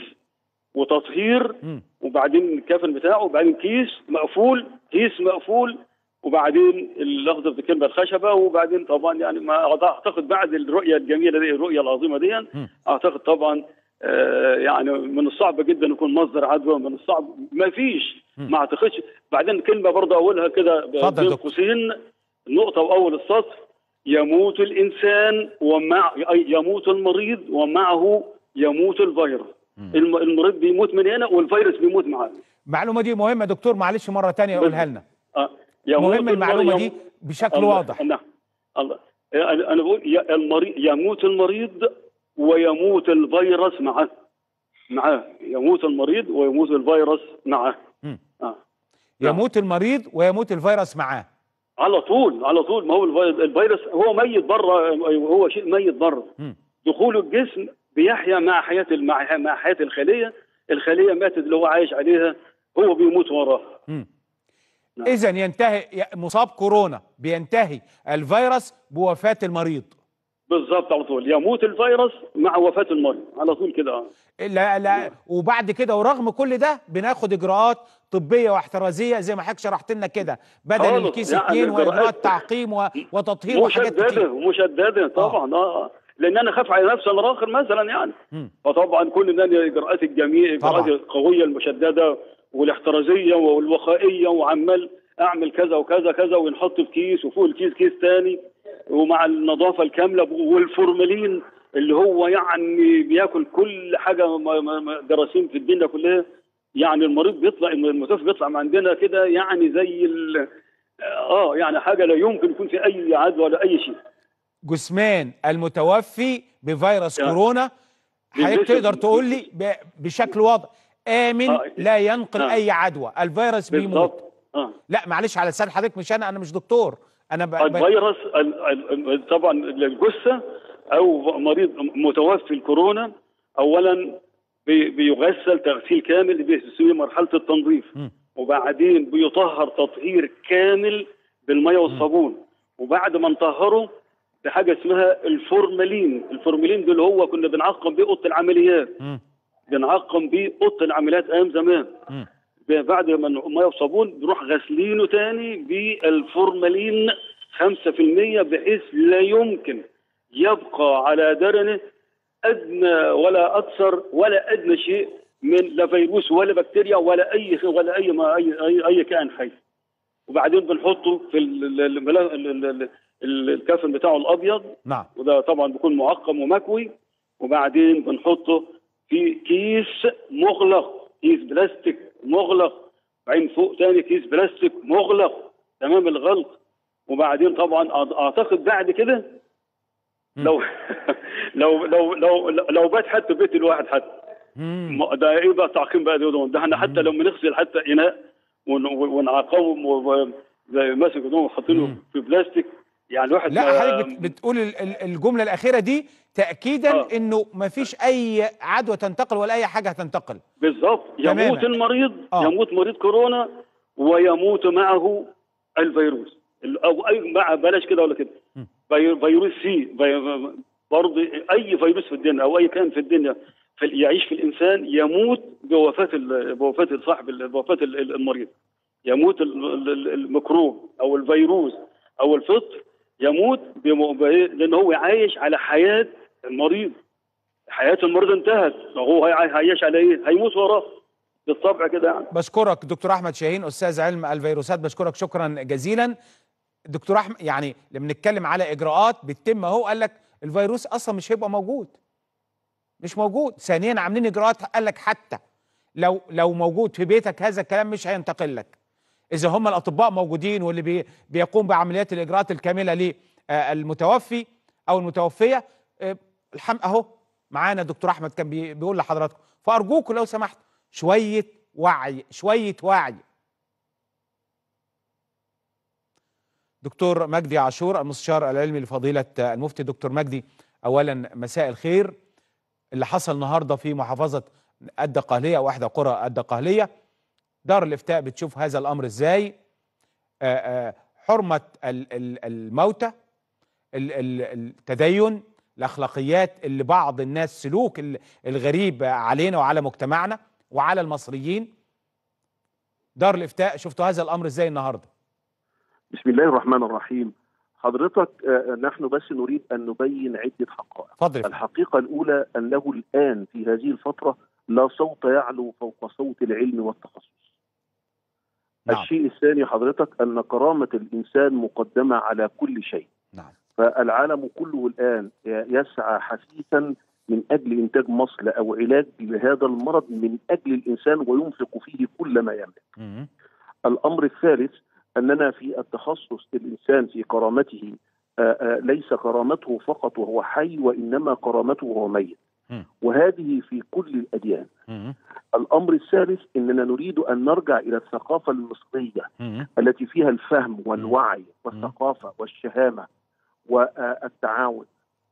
وتطهير م. وبعدين الكفن بتاعه وبعدين كيس مقفول، كيس مقفول وبعدين اللفظ بالكلمه الخشبه، وبعدين طبعا يعني ما اعتقد بعد الرؤيه الجميله دي الرؤيه العظيمه دي اعتقد طبعا آه يعني من الصعب جدا يكون مصدر عدوى، من الصعب ما فيش ما اعتقدش. بعدين كلمه برضه اقولها كده بين قوسين، نقطه واول السطر: يموت الانسان ومع يموت المريض ومعه يموت الفيروس. المريض بيموت من هنا والفيروس بيموت معاه. المعلومه دي مهمه دكتور، معلش مره ثانيه قولها لنا. آه. مهم المعلومه دي بشكل الله واضح. الله الله انا بقول المريض يموت المريض ويموت الفيروس معه، معاه يموت المريض ويموت الفيروس معاه. آه. يموت المريض ويموت الفيروس معاه على طول على طول. ما هو الفيروس هو ميت بره، هو شيء ميت بره، دخوله الجسم بيحيا مع حياه مع حياه الخليه، الخليه ماتت اللي هو عايش عليها هو بيموت وراها. نعم. إذا ينتهي مصاب كورونا بينتهي الفيروس بوفاة المريض. بالظبط على طول، يموت الفيروس مع وفاة المريض على طول كده. لا لا وبعد كده ورغم كل ده بناخد إجراءات طبية واحترازية زي ما حضرتك شرحت لنا كده، بدل الكيس اتنين يعني وإجراءات تعقيم وتطهير وحاجات كتير. مشددة طبعا اه, آه. لان انا خاف على نفسي انا اخر مثلا يعني. م. فطبعا كل ده الاجراءات الجميع الاجراءات القوية المشددة والاحترازيه والوقائيه، وعمال اعمل كذا وكذا كذا ونحط في كيس وفوق الكيس كيس ثاني، ومع النظافه الكامله والفورمالين اللي هو يعني بياكل كل حاجه جراثيم في الدنيا كلها. يعني المريض بيطلع المتوفي بيطلع من عندنا كده يعني زي ال اه يعني حاجه لا يمكن يكون في اي عدوى ولا اي شيء. جثمان المتوفي بفيروس يعني كورونا حضرتك تقدر تقول لي بشكل واضح آمن آه. لا ينقل آه. أي عدوى، الفيروس بيموت. آه. لا معلش على لسان حضرتك، مش أنا أنا مش دكتور، أنا ب... الفيروس طبعا الجثة أو مريض متوفي الكورونا أولا بيغسل تغسيل كامل بيسوي مرحلة التنظيف، م. وبعدين بيطهر تطهير كامل بالمية والصابون، م. وبعد ما نطهره بحاجة اسمها الفورمالين. الفورمالين دول هو كنا بنعقم بيه أوضة العمليات، م. بنعقم بيه اوضه العمليات ايام زمان. م. بعد ما ميه وصابون بنروح غاسلينه تاني بالفورمالين خمسة في المية بحيث لا يمكن يبقى على درنه ادنى ولا اكثر ولا ادنى شيء من لا فيروس ولا بكتيريا ولا اي ولا اي ما اي اي, أي كائن حي. وبعدين بنحطه في الكفن بتاعه الابيض. نعم. وده طبعا بيكون معقم ومكوي. وبعدين بنحطه في كيس مغلق، كيس بلاستيك مغلق، بعدين فوق تاني كيس بلاستيك مغلق تمام الغلق. وبعدين طبعا اعتقد بعد كده لو لو لو لو لو بات حتى بيت الواحد حتى ده ايه بقى تعقيم بقى ده؟ ده احنا حتى لما نغسل حتى اناء ونعقمه زي ماسك هدوم وحاطينه في بلاستيك يعني الواحد. لا حضرتك بتقول الجمله الاخيره دي تاكيدا آه. انه ما فيش اي عدوى تنتقل ولا اي حاجه هتنتقل. بالظبط. يموت المريض آه. يموت مريض كورونا ويموت معه الفيروس او اي مع بلاش كده ولا كده فيروس سي برضه اي فيروس في الدنيا او اي كائن في الدنيا في يعيش في الانسان يموت بوفاه بوفاه صاحب بوفاه المريض. يموت الميكروب او الفيروس او الفطر، يموت لان هو عايش على حياه المريض. حياه المريض انتهت، هو هيعيش على ايه؟ هيموت وراه بالطبع كده يعني. بشكرك دكتور احمد شاهين استاذ علم الفيروسات، بشكرك شكرا جزيلا. دكتور احمد، يعني لما نتكلم على اجراءات بتتم اهو، قال لك الفيروس اصلا مش هيبقى موجود، مش موجود. ثانيا عاملين اجراءات، قال لك حتى لو لو موجود في بيتك هذا الكلام مش هينتقل لك. اذا هم الاطباء موجودين واللي بي بيقوم بعمليات الاجراءات الكامله للمتوفي او المتوفيه، الحمد اهو معانا دكتور احمد كان بي بيقول لحضراتكم. فارجوكم لو سمحت شويه وعي، شويه وعي. دكتور مجدي عاشور المستشار العلمي لفضيله المفتي. دكتور مجدي، اولا مساء الخير. اللي حصل النهارده في محافظه الدقهليه او احدى قرى الدقهليه، دار الافتاء بتشوف هذا الامر ازاي؟ آآ آآ حرمه الموتى، التدين، الاخلاقيات اللي بعض الناس، سلوك الغريب علينا وعلى مجتمعنا وعلى المصريين. دار الافتاء شفتوا هذا الامر ازاي النهارده؟ بسم الله الرحمن الرحيم. حضرتك نحن بس نريد ان نبين عده حقائق. فضل. الحقيقه الاولى انه الان في هذه الفتره لا صوت يعلو فوق صوت العلم والتخصص. نعم. الشيء الثاني حضرتك ان كرامه الانسان مقدمه على كل شيء. نعم. فالعالم كله الان يسعى حثيثا من اجل انتاج مصل او علاج لهذا المرض من اجل الانسان، وينفق فيه كل ما يملك. م- الامر الثالث أننا في التخصص الإنسان في كرامته آآ آآ ليس كرامته فقط وهو حي، وإنما كرامته وهو ميت، وهذه في كل الأديان. الأمر الثالث أننا نريد أن نرجع إلى الثقافة المصرية التي فيها الفهم والوعي والثقافة والشهامة والتعاون.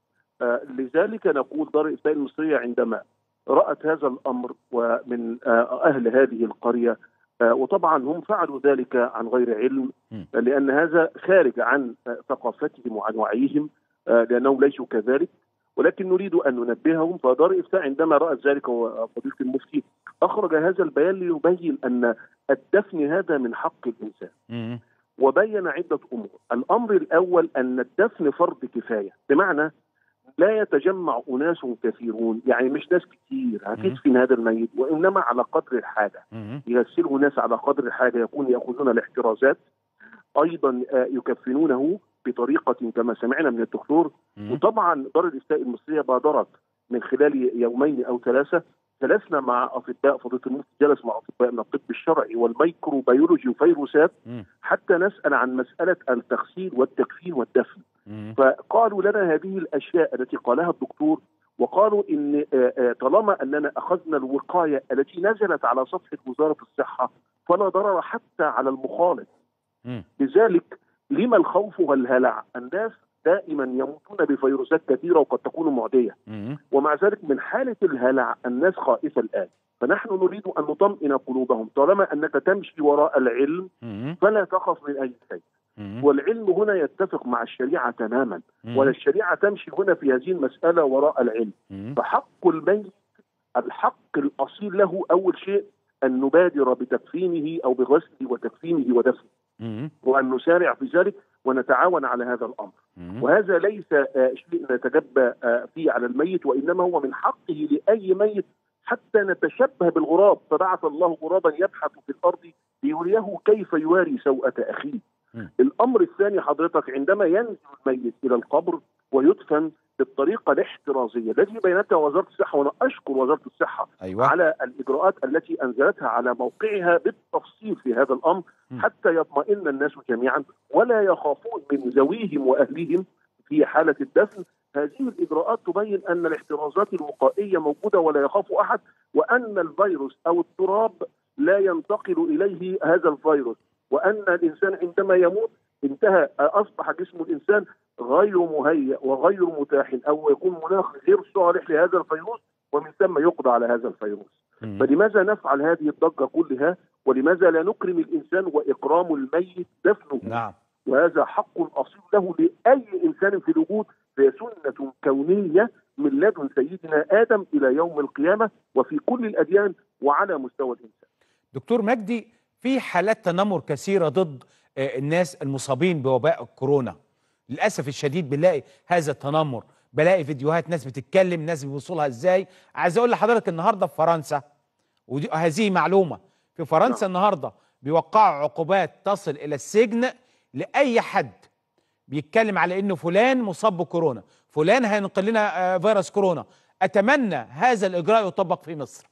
لذلك نقول دار الإفتاء المصرية عندما رأت هذا الأمر ومن أهل هذه القرية، وطبعا هم فعلوا ذلك عن غير علم، لأن هذا خارج عن ثقافتهم وعن وعيهم، لأنهم ليسوا كذلك، ولكن نريد أن ننبههم. فدار الإفتاء عندما رأت ذلك وفضيلة المفتي أخرج هذا البيان ليبين أن الدفن هذا من حق الإنسان، وبين عدة أمور. الأمر الأول أن الدفن فرض كفاية، بمعنى لا يتجمع أناس كثيرون، يعني مش ناس كتير هتدفن هذا الميت، وإنما على قدر الحاجة. يغسله ناس على قدر الحاجة، يكون يأخذون الاحترازات، أيضا يكفنونه بطريقة كما سمعنا من الدكتور. وطبعا دار الإفتاء المصرية بادرت من خلال يومين أو ثلاثة، جلسنا مع أطباء، فضيلة المفتي جلس مع أطباء من الطب الشرعي والميكروبيولوجي وفيروسات، حتى نسأل عن مسألة التغسيل والتكفين والدفن. فقالوا لنا هذه الأشياء التي قالها الدكتور، وقالوا إن طالما أننا أخذنا الوقاية التي نزلت على صفحة وزارة الصحة فلا ضرر حتى على المخالط. لذلك لما الخوف والهلع؟ الناس دائما يموتون بفيروسات كثيرة وقد تكون معدية، ومع ذلك من حالة الهلع الناس خائفة الآن. فنحن نريد أن نطمئن قلوبهم، طالما أنك تمشي وراء العلم فلا تخف من أي شيء. والعلم هنا يتفق مع الشريعة تماما، ولا الشريعة تمشي هنا في هذه المسألة وراء العلم. فحق الميت الحق الأصيل له أول شيء أن نبادر بتكفينه أو بغسله وتكفينه ودفنه، وأن نسارع في ذلك ونتعاون على هذا الأمر. وهذا ليس شيء نتجبى فيه على الميت، وإنما هو من حقه لأي ميت، حتى نتشبه بالغراب. فبعث الله غرابا يبحث في الأرض ليريه كيف يواري سوءة أخيه. الأمر الثاني حضرتك، عندما ينزل الميت إلى القبر ويدفن بالطريقة الاحترازية التي بينتها وزارة الصحة، وأنا أشكر وزارة الصحة أيوة. على الإجراءات التي أنزلتها على موقعها بالتفصيل في هذا الأمر، حتى يطمئن الناس جميعا ولا يخافون من ذويهم وأهلهم في حالة الدفن. هذه الإجراءات تبين أن الاحترازات الوقائية موجودة ولا يخاف أحد، وأن الفيروس أو التراب لا ينتقل إليه هذا الفيروس، وأن الإنسان عندما يموت انتهى، أصبح جسم الإنسان غير مهيأ وغير متاح، أو يكون مناخ غير صالح لهذا الفيروس، ومن ثم يقضى على هذا الفيروس. فلماذا نفعل هذه الضجة كلها؟ ولماذا لا نكرم الإنسان وإكرام الميت دفنه؟ نعم. وهذا حق أصيل له لأي إنسان في الوجود، هي سنة كونية من لدن سيدنا آدم إلى يوم القيامة، وفي كل الأديان وعلى مستوى الإنسان. دكتور مجدي، في حالات تنمر كثيرة ضد الناس المصابين بوباء الكورونا. للأسف الشديد بنلاقي هذا التنمر، بلاقي فيديوهات ناس بتتكلم، ناس بيوصلها ازاي. عايز اقول لحضرتك النهارده في فرنسا، ودي هذه معلومة، في فرنسا النهارده بيوقعوا عقوبات تصل إلى السجن لأي حد بيتكلم على انه فلان مصاب بكورونا، فلان هينقل لنا فيروس كورونا. اتمنى هذا الاجراء يطبق في مصر.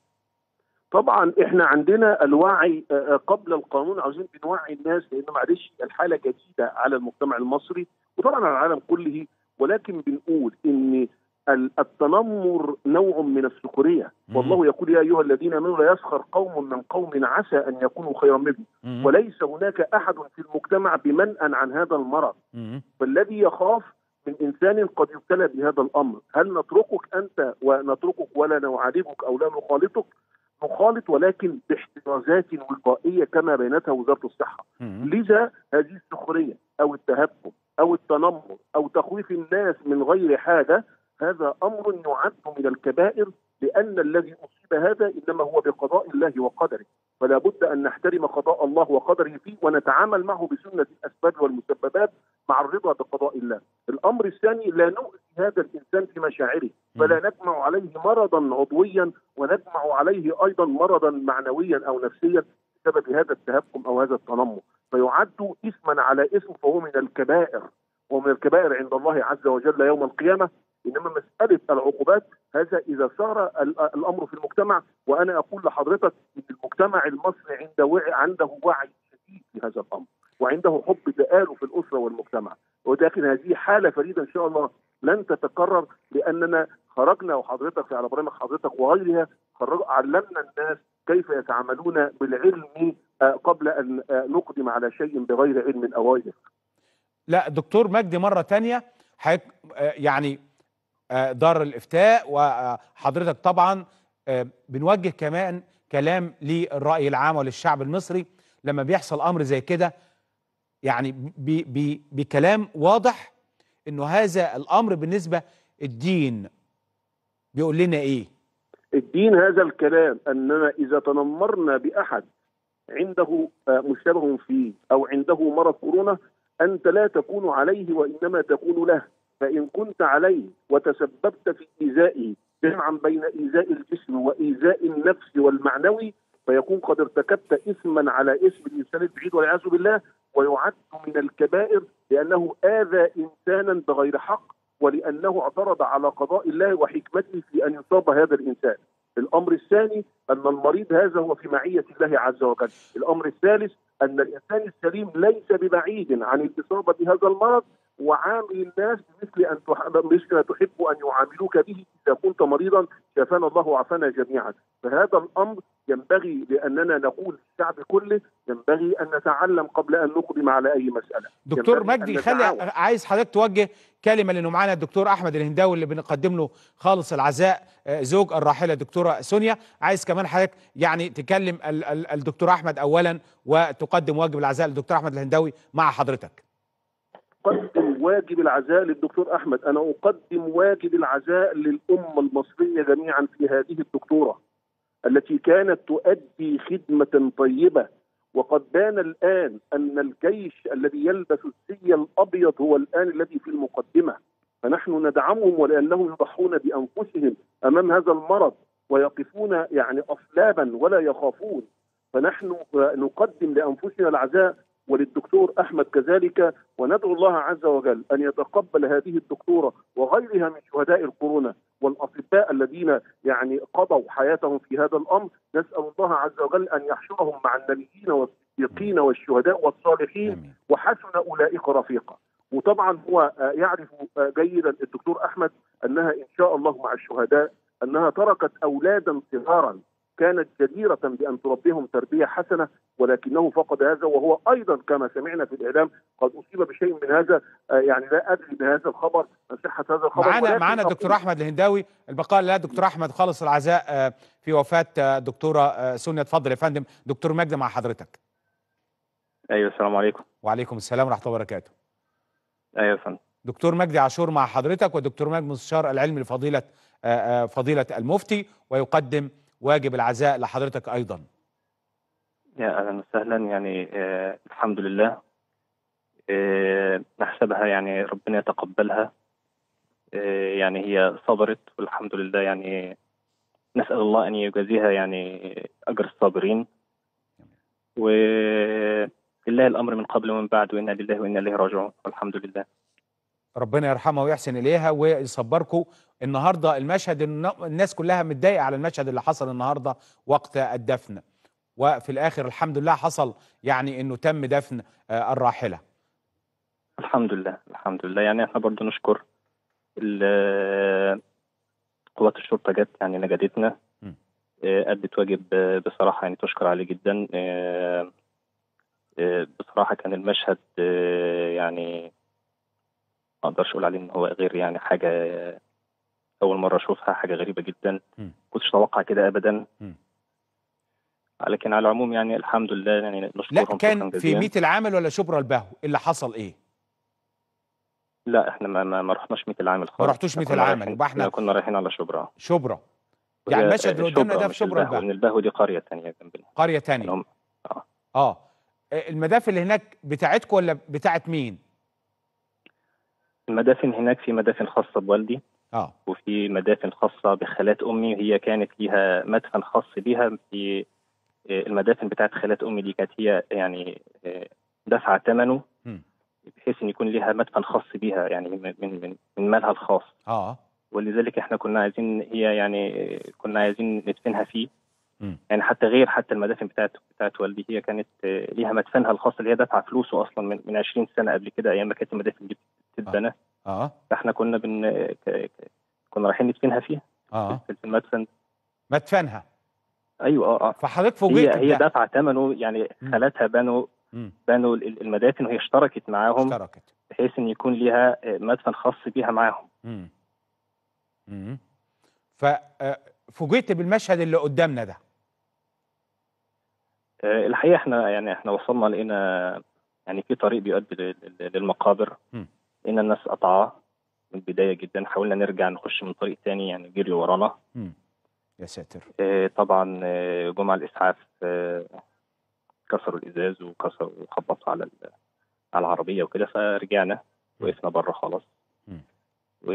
طبعا احنا عندنا الوعي قبل القانون، عاوزين بنوعي الناس، لان معلش الحاله جديده على المجتمع المصري وطبعا على العالم كله، ولكن بنقول ان التنمر نوع من السخريه، والله يقول يا ايها الذين امنوا لا يسخر قوم من قوم عسى ان يكونوا خيرا منهم، وليس هناك احد في المجتمع بمنأى عن هذا المرض. فالذي يخاف من انسان قد يبتلى بهذا الامر، هل نتركك انت ونتركك ولا نعالجك او لا نخالطك؟ نخالط، ولكن باحترازات وقائيه كما بينتها وزاره الصحه. لذا هذه السخريه او التهكم او التنمر او تخويف الناس من غير حاجه، هذا امر يعد من الكبائر، لان الذي اصيب هذا انما هو بقضاء الله وقدره، فلا بد ان نحترم قضاء الله وقدره فيه ونتعامل معه بسنه الاسباب والمسببات مع الرضا بقضاء الله. الامر الثاني، لا نؤذي هذا الانسان في مشاعره، فلا نجمع عليه مرضا عضويا ونجمع عليه ايضا مرضا معنويا او نفسيا بسبب هذا التهكم او هذا التنمر، فيعد اثما على اثم، فهو من الكبائر، ومن الكبائر عند الله عز وجل يوم القيامه. انما مساله العقوبات هذا اذا صار الامر في المجتمع، وانا اقول لحضرتك ان المجتمع المصري عنده وعي عنده وعي شديد في هذا الامر، وعنده حب تآلف الاسره والمجتمع، ولكن هذه حاله فريده ان شاء الله لن تتكرر، لاننا خرجنا وحضرتك في على برامج حضرتك وغيرها علمنا الناس كيف يتعاملون بالعلم قبل ان نقدم على شيء بغير علم او غيره. لا دكتور مجدي، مره ثانيه يعني دار الافتاء وحضرتك طبعا بنوجه كمان كلام للرأي العام وللشعب المصري لما بيحصل امر زي كده، يعني بي بي بكلام واضح انه هذا الامر بالنسبه الدين بيقول لنا ايه؟ الدين هذا الكلام اننا اذا تنمرنا باحد عنده مشتبه فيه او عنده مرض كورونا، انت لا تكون عليه وانما تكون له، فإن كنت عليه وتسببت في إيذائه جمعا بين إيذاء الجسم وإيذاء النفس والمعنوي، فيكون قد ارتكبت إثما على اسم الإنسان البعيد والعياذ بالله، ويعد من الكبائر لأنه آذى إنسانا بغير حق، ولأنه اعترض على قضاء الله وحكمته في أن يصاب هذا الإنسان. الأمر الثاني أن المريض هذا هو في معية الله عز وجل. الأمر الثالث أن الإنسان السليم ليس ببعيد عن الإصابة بهذا المرض، وعامل الناس بمثل ان مثل تحب ان يعاملوك به اذا كنت مريضا، شافانا الله وعافانا جميعا. فهذا الامر ينبغي لاننا نقول للشعب كله ينبغي ان نتعلم قبل ان نقدم على اي مساله. دكتور مجدي، خلي عايز حضرتك توجه كلمه لانه معانا الدكتور احمد الهنداوي اللي بنقدم له خالص العزاء، زوج الراحله دكتوره سونيا. عايز كمان حضرتك يعني تكلم الدكتور احمد اولا وتقدم واجب العزاء للدكتور احمد الهنداوي مع حضرتك. أقدم واجب العزاء للدكتور أحمد، أنا أقدم واجب العزاء للأمة المصرية جميعا في هذه الدكتورة التي كانت تؤدي خدمة طيبة، وقد بان الآن أن الجيش الذي يلبس الزي الأبيض هو الآن الذي في المقدمة، فنحن ندعمهم ولأنهم يضحون بأنفسهم أمام هذا المرض ويقفون يعني أصلابا ولا يخافون، فنحن نقدم لأنفسنا العزاء وللدكتور أحمد كذلك، وندعو الله عز وجل أن يتقبل هذه الدكتورة وغيرها من شهداء الكورونا والأطباء الذين يعني قضوا حياتهم في هذا الأمر. نسأل الله عز وجل أن يحشرهم مع النبيين والصديقين والشهداء والصالحين وحسن أولئك رفيقا. وطبعا هو يعرف جيدا الدكتور أحمد أنها إن شاء الله مع الشهداء، أنها تركت أولادا صغارا كانت جديرة بأن تربيهم تربية حسنة، ولكنه فقد هذا، وهو أيضا كما سمعنا في الإعلام قد أصيب بشيء من هذا، يعني لا أدري بهذا الخبر عن صحة هذا الخبر. معانا معانا الدكتور أحمد الهنداوي، البقاء لله. دكتور أحمد، خالص العزاء في وفاة الدكتورة سونيا. اتفضل يا فندم. دكتور مجدي مع حضرتك. أيوه السلام عليكم. وعليكم السلام ورحمة الله وبركاته. أيوه يا فندم. دكتور مجدي عاشور مع حضرتك، ودكتور مجدي مستشار العلمي لفضيلة فضيلة المفتي، ويقدم واجب العزاء لحضرتك أيضا. يا أهلا وسهلا. يعني آه الحمد لله. آه نحسبها يعني ربنا يتقبلها. آه يعني هي صبرت والحمد لله. يعني نسأل الله أن يجازيها يعني أجر الصابرين، ولله الأمر من قبل ومن بعد، وإنا لله وإنا إليه راجعون، والحمد لله. ربنا يرحمها ويحسن اليها ويصبركم. النهارده المشهد الن- الناس كلها متضايقه على المشهد اللي حصل النهارده وقت الدفن، وفي الاخر الحمد لله حصل يعني انه تم دفن آه، الراحله. الحمد لله الحمد لله. يعني احنا برضو نشكر ال- قوات الشرطة، جت يعني نجدتنا، م. آه، أدت واجب آه، بصراحة يعني تشكر عليه جدا. آه، آه، بصراحة كان المشهد آه، يعني ما أقدرش أقول عليه إن هو غير يعني حاجة آه، أول مرة أشوفها، حاجة غريبة جدا. م. كنتش أتوقع كده أبدا. م. لكن على العموم يعني الحمد لله، يعني لا، نشكرهم كان شكرا في جزيلا. ميت العامل ولا شبرا البهو اللي حصل ايه؟ لا احنا ما ما, ما رحناش ميت العامل ما خالص. رحتوش احنا ميت كنا العامل، رايحين يبقى كنا احنا كنا رايحين على شبرا. شبرا. يعني وهي المشهد اللي آه، قدامنا شبرا ده في مش شبرا البهو، البهو. لأن البهو دي قرية تانية جنبنا. قريه يعني تانية. هم اه اه المدافع اللي هناك بتاعتكم ولا بتاعت مين؟ المدافن هناك، في مدافن خاصة بوالدي، اه وفي مدافن خاصة بخالات أمي، وهي كانت ليها مدفن خاص بيها. في المدافن بتاعت خالات أمي دي كانت هي يعني دفع ثمنه م. بحيث إن يكون ليها مدفن خاص بيها، يعني من من من, من مالها الخاص. اه ولذلك إحنا كنا عايزين، هي يعني كنا عايزين ندفنها فيه. م. يعني حتى غير حتى المدافن بتاعت بتاعت والدي، هي كانت ليها مدفنها الخاص اللي هي دافعة فلوسه أصلا من من عشرين سنة قبل كده، أيام ما كانت المدافن دي بتتبنى. اه فإحنا كنا بن ك... ك... كنا رايحين ندفنها فيها اه في في المدفن. مدفنها. ايوه اه اه فحضرتك هي فوجئت هي بده. دافعه ثمنه، يعني م. خالاتها بنوا م. بنوا ال- المدافن، وهي اشتركت معاهم اشتركت. بحيث ان يكون ليها مدفن خاص بيها معاهم. امم امم ففوجئت بالمشهد اللي قدامنا ده. آه، الحقيقه احنا يعني احنا وصلنا لقينا يعني في طريق بيؤدي لل- لل- للمقابر. مم. لقينا الناس قطعاه من البدايه جدا، حاولنا نرجع نخش من طريق تاني، يعني جري ورانا. مم. يا ساتر. آه، طبعا آه، جم على الاسعاف، آه، كسروا الازاز وكسروا وخبطوا على ال- على العربيه وكده، فرجعنا وقفنا بره خلاص. مم. و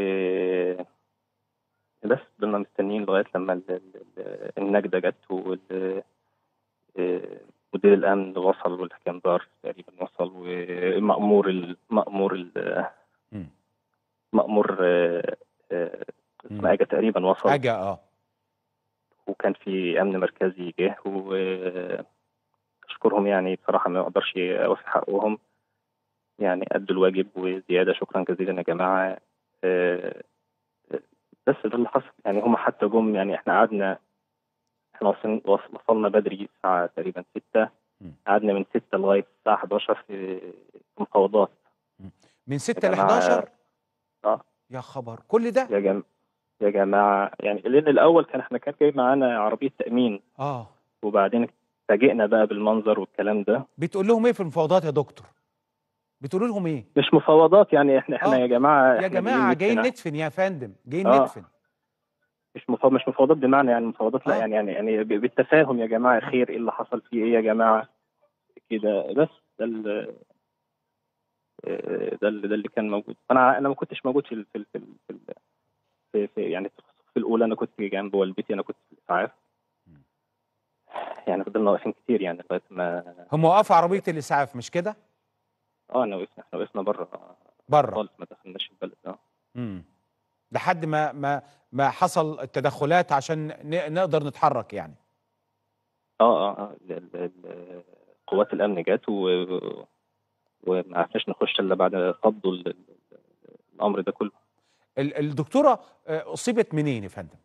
بس فضلنا مستنيين لغايه لما ال- ال- النجده جت، وال- آه، مدير الامن وصل، والحكام دار تقريبا وصل، ومأمور ال- مأمور ال- مم. مأمور آه، آه، اسمها مم. اجا تقريبا وصل. اجا اه وكان في امن مركزي جه، واشكرهم يعني بصراحه ما اقدرش اوفي حقهم، يعني ادوا الواجب وزياده. شكرا جزيلا يا جماعه. آه، آه، بس ده اللي حصل. يعني هم حتى جم، يعني احنا قعدنا، احنا وصلنا وصلنا بدري الساعة تقريبا ستة، مم. قعدنا من ستة لغاية الساعة حداشر في في مفاوضات. من يا ستة ل جماعة حداشر. اه يا خبر كل ده. يا جم يا جماعة، يعني لأن الأول كان احنا كان جاي معانا عربية تأمين، اه وبعدين فاجئنا بقى بالمنظر والكلام ده. بتقول لهم ايه في المفاوضات يا دكتور؟ بتقول لهم ايه؟ مش مفاوضات، يعني احنا احنا اه يا جماعة يا احنا جايين جماعه جايين ندفن. ندفن يا فندم، جايين اه ندفن. مش مفاوضات مش مفاوضات بمعنى يعني مفاوضات، لا، اه يعني يعني يعني ب- بالتفاهم. يا جماعة اه خير، ايه اللي حصل فيه ايه يا جماعة كده. بس ده ال- ده اللي ده اللي كان موجود. انا انا ما كنتش موجود في ال- في ال- في ال- في ال- في, في يعني في الصف الاولى. انا كنت جنب والدتي، انا كنت في الاسعاف. يعني فضلنا واقفين كتير يعني لغايه ما هم وقفوا عربيه الاسعاف مش كده؟ اه انا وقفنا احنا وقفنا بره بره. خالص، ما دخلناش البلد. اه امم لحد ما ما ما حصل التدخلات عشان ن- نقدر نتحرك يعني. اه اه, آه. ال- ال- قوات الامن جت و... وما عرفناش نخش الا بعد فضوا ال- الامر ده كله. ال- الدكتوره آه، اصيبت منين يا فندم؟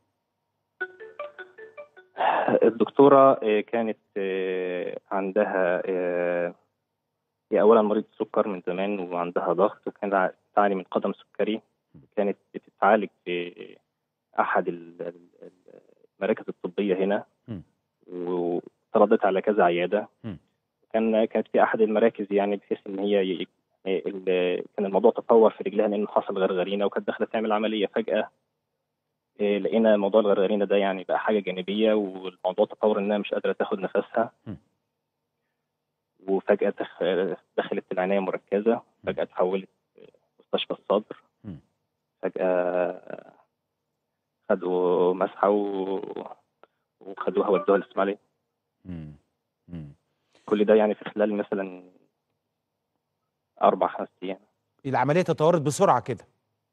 الدكتوره آه، كانت آه، عندها آه، هي اولا مريض سكر من زمان، وعندها ضغط، وكانت تعاني من قدم سكري. كانت بتتعالج في احد ال- ال- المراكز الطبيه هنا، م. وترددت على كذا عياده. م. كان كانت في احد المراكز، يعني بحيث ان هي ي- ال- كان الموضوع تطور في رجلها لانه حصل غرغرينه، وكانت داخله تعمل عمليه. فجاه إيه، لقينا موضوع الغرغرينه ده يعني بقى حاجه جانبيه، والموضوع تطور انها مش قادره تاخد نفسها. م. وفجأة دخ- دخلت العناية المركزة، فجأة تحولت مستشفى الصدر، مم. فجأة خدوا مسحة و- وخدوها ودوها الإسماعيلية. مم. مم. كل ده يعني في خلال مثلا أربع خمس أيام. العمليه تطورت بسرعه كده.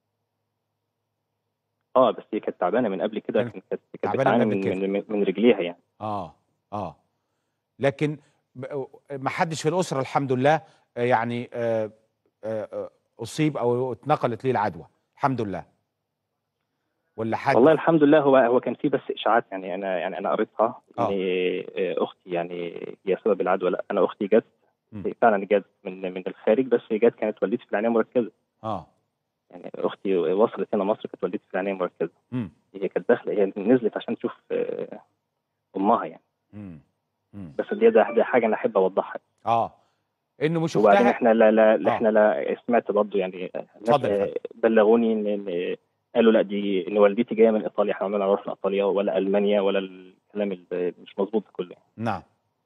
اه بس هي كانت تعبانة من قبل كده، كانت كانت كانت تعبانة بتعاني من من قبل كده. من من رجليها يعني. اه اه لكن ب- ما حدش في الاسره الحمد لله آه، يعني آه، آه، آه، اصيب او اتنقلت ليه العدوى الحمد لله، ولا حد؟ والله الحمد لله. هو هو كان في بس اشاعات، يعني انا يعني انا قريتها ان اه اختي يعني هي سبب العدوى. لا، انا اختي جت مم. فعلا، جت من من الخارج، بس هي جت كانت والدتي في العنايه المركزه. اه يعني اختي وصلت هنا مصر كانت والدتي في العنايه المركزه. مم. هي كانت داخله، هي نزلت عشان تشوف آه، امها يعني. مم. مم. بس دي ده ده حاجه انا احب اوضحها. اه انه مش وبعدين اختها. احنا لا لا لا- اه احنا لا سمعت برضه يعني ناس اتفضل يا فندم. آه، بلغوني ان إن- قالوا لا، دي ان والدتي جايه من ايطاليا، احنا عمرنا ما رحنا ايطاليا ولا المانيا ولا الكلام اللي مش مظبوط ده كله. نعم،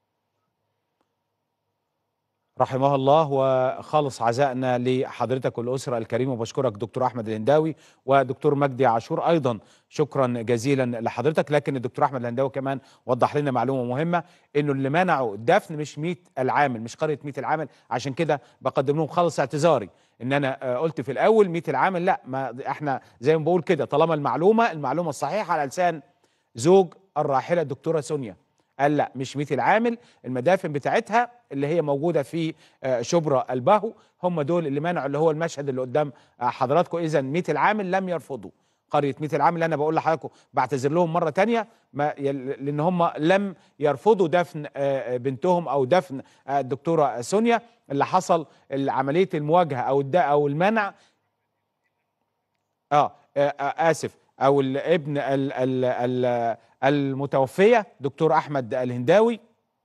رحمه الله وخالص عزائنا لحضرتك والأسرة الكريمة، وبشكرك دكتور أحمد الهنداوي ودكتور مجدي عاشور أيضا، شكرا جزيلا لحضرتك. لكن الدكتور أحمد الهنداوي كمان وضح لنا معلومة مهمة، إنه اللي منعوا الدفن مش ميت العامل، مش قرية ميت العامل، عشان كده بقدم لهم خالص اعتذاري إن أنا آه، قلت في الأول ميت العامل. لا، ما إحنا زي ما بقول كده، طالما المعلومة المعلومة الصحيحة على لسان زوج الراحلة الدكتورة سونيا، قال لا مش ميت العامل، المدافن بتاعتها اللي هي موجوده في آه، شبرا البهو، هم دول اللي منعوا، اللي هو المشهد اللي قدام آه، حضراتكم. اذا ميت العامل لم يرفضوا قريه ميت العامل، اللي انا بقول لحضراتكم بعتذر لهم مره تانية، ما يل- لان هم لم يرفضوا دفن آه، بنتهم او دفن آه، الدكتوره سونيا. اللي حصل عمليه المواجهه او الد- او المنع اه آه، آه، اسف، او الابن ال- ال- ال- المتوفيه دكتور احمد الهنداوي.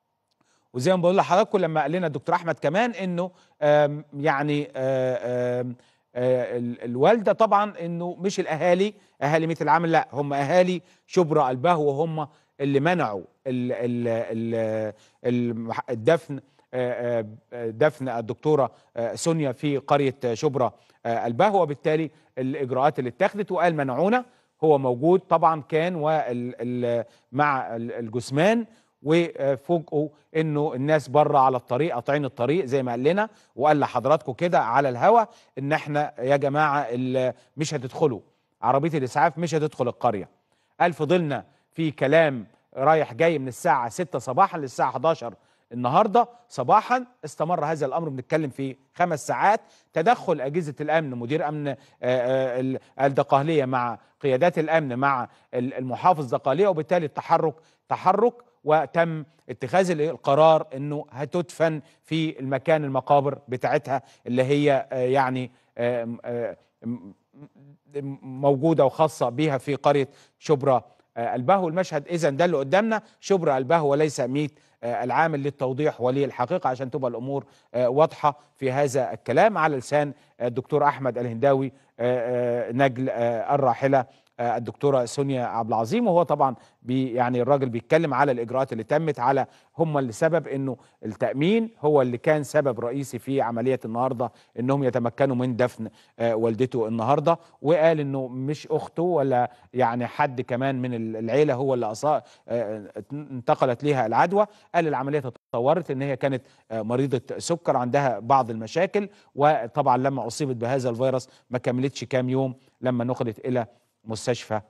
وزي ما بقول لحضراتكم لما قال لنا الدكتور احمد كمان انه آم، يعني آه، آم، آه، ال- الوالده طبعا انه مش الاهالي اهالي مثل العامل، لا هم اهالي شبرا البهو، وهم اللي منعوا ال ال ال المح- الدفن آه، آه، دفن الدكتوره آه، سونيا في قريه شبرا آه، البهو، وبالتالي الاجراءات اللي اتخذت وقال منعونا. هو موجود طبعا كان وال ال- مع ال- الجثمان، وفوجئوا انه الناس بره على الطريق قاطعين الطريق زي ما قال لنا، وقال لحضراتكم كده على الهوا ان احنا يا جماعه ال- مش هتدخلوا، عربيه الاسعاف مش هتدخل القريه. قال فضلنا في كلام رايح جاي من الساعه ستة صباحا للساعه حداشر النهارده صباحا، استمر هذا الامر، بنتكلم في خمس ساعات. تدخل اجهزه الامن، مدير امن آه، آه، ال- الدقهليه مع قيادات الامن مع ال- المحافظ دقهليه، وبالتالي التحرك تحرك، وتم اتخاذ القرار انه هتدفن في المكان المقابر بتاعتها اللي هي آه، يعني آه، آه، م- م- موجوده وخاصه بها في قريه شبرا آه، البهو. المشهد اذا ده اللي قدامنا شبرا البهو وليس ميت آه، العامل، للتوضيح وللحقيقه عشان تبقى الامور آه، واضحه في هذا الكلام على لسان الدكتور احمد الهنداوي آه، آه، نجل آه، الراحله آه، الدكتوره سونيا عبد العظيم. وهو طبعا بي يعني الراجل بيتكلم على الاجراءات اللي تمت، على هم اللي سبب انه التامين هو اللي كان سبب رئيسي في عمليه النهارده انهم يتمكنوا من دفن آه، والدته النهارده. وقال انه مش اخته ولا يعني حد كمان من العيله هو اللي أصا... آه، انتقلت ليها العدوى. قال العمليه تطورت ان هي كانت آه، مريضه سكر عندها بعض المشاكل، وطبعا لما اصيبت بهذا الفيروس ما كملتش كام يوم لما نقلت الى مستشفى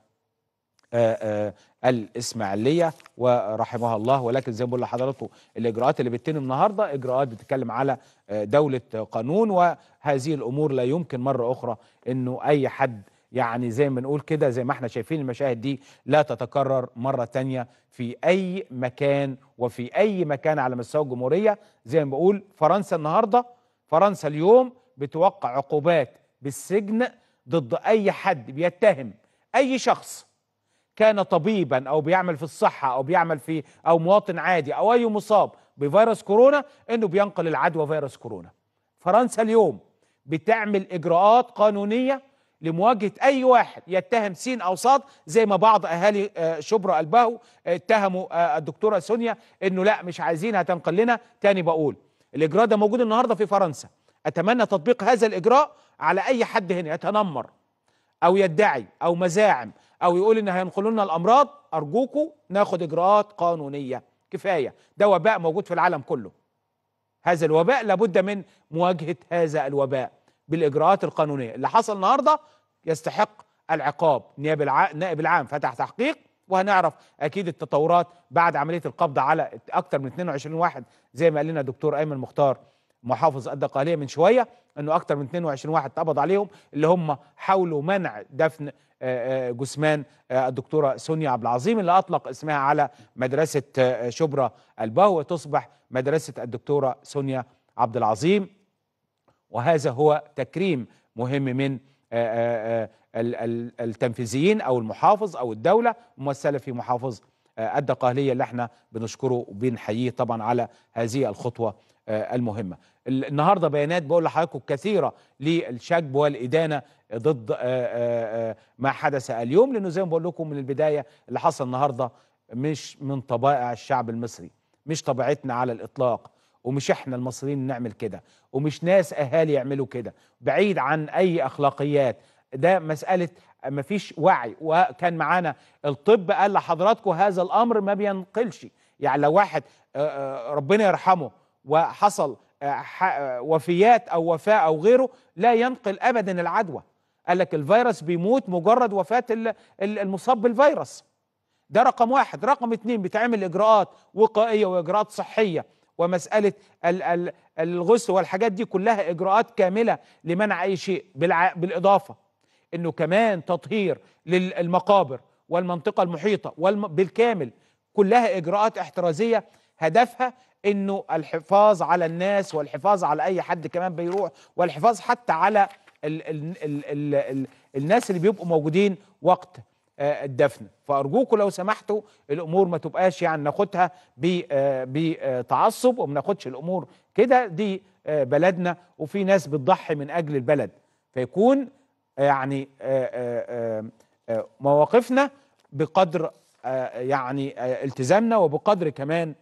آه، آه، الإسماعيلية ورحمها الله. ولكن زي ما بقول لحضراتكم الإجراءات اللي بتتم النهاردة إجراءات بتتكلم على آه، دولة قانون، وهذه الأمور لا يمكن مرة أخرى إنه أي حد يعني زي ما نقول كده، زي ما احنا شايفين المشاهد دي لا تتكرر مرة تانية في أي مكان وفي أي مكان على مستوى الجمهورية. زي ما بقول فرنسا النهاردة، فرنسا اليوم بتوقع عقوبات بالسجن ضد أي حد بيتهم أي شخص كان طبيبا او بيعمل في الصحه او بيعمل في او مواطن عادي او اي مصاب بفيروس كورونا انه بينقل العدوى فيروس كورونا. فرنسا اليوم بتعمل اجراءات قانونيه لمواجهه اي واحد يتهم سين او صاد، زي ما بعض اهالي آه، شبرا البهو اتهموا آه، الدكتوره سونيا انه لا مش عايزينها تنقل لنا. تاني بقول الاجراء ده موجود النهارده في فرنسا. اتمنى تطبيق هذا الاجراء على اي حد هنا يتنمر او يدعي او مزاعم او يقول ان هينقلوا لنا الامراض. ارجوكم ناخد اجراءات قانونيه كفايه، ده وباء موجود في العالم كله. هذا الوباء لابد من مواجهه هذا الوباء بالاجراءات القانونيه. اللي حصل النهارده يستحق العقاب. النائب الع... النائب العام فتح تحقيق، وهنعرف اكيد التطورات بعد عمليه القبض على اكثر من اثنين وعشرين واحد زي ما قال لنا الدكتور ايمن مختار محافظ الدقهليه من شويه، انه اكثر من اثنين وعشرين واحد اتقبض عليهم، اللي هم حاولوا منع دفن جثمان الدكتوره سونيا عبد العظيم اللي اطلق اسمها على مدرسه شبرا البهو وتصبح مدرسه الدكتوره سونيا عبد العظيم. وهذا هو تكريم مهم من التنفيذيين او المحافظ او الدوله ممثله في محافظ الدقهليه اللي احنا بنشكره وبنحييه طبعا على هذه الخطوه المهمه. النهارده بيانات بقول لحضراتكم كثيره للشجب والادانه ضد ما حدث اليوم، لانه زي ما بقول لكم من البدايه اللي حصل النهارده مش من طبائع الشعب المصري، مش طبيعتنا على الاطلاق، ومش احنا المصريين نعمل كده، ومش ناس اهالي يعملوا كده، بعيد عن اي اخلاقيات. ده مساله مفيش وعي. وكان معانا الطب قال لحضراتكم هذا الامر ما بينقلش. يعني لو واحد ربنا يرحمه وحصل وفيات او وفاه او غيره لا ينقل ابدا العدوى. قال لك الفيروس بيموت مجرد وفاه المصاب بالفيروس. ده رقم واحد. رقم اتنين بتعمل اجراءات وقائيه واجراءات صحيه، ومساله الغسل والحاجات دي كلها اجراءات كامله لمنع اي شيء. بالاضافه انه كمان تطهير للمقابر والمنطقه المحيطه والم... بالكامل، كلها اجراءات احترازيه هدفها انه الحفاظ على الناس والحفاظ على اي حد كمان بيروح، والحفاظ حتى على ال ال ال ال ال الناس اللي بيبقوا موجودين وقت آه الدفن. فارجوكم لو سمحتوا الامور ما تبقاش يعني ناخدها بتعصب وما ناخدش الامور كده. دي آه بلدنا وفي ناس بتضحي من اجل البلد، فيكون يعني آآ آآ آآ مواقفنا بقدر يعني التزامنا، وبقدر كمان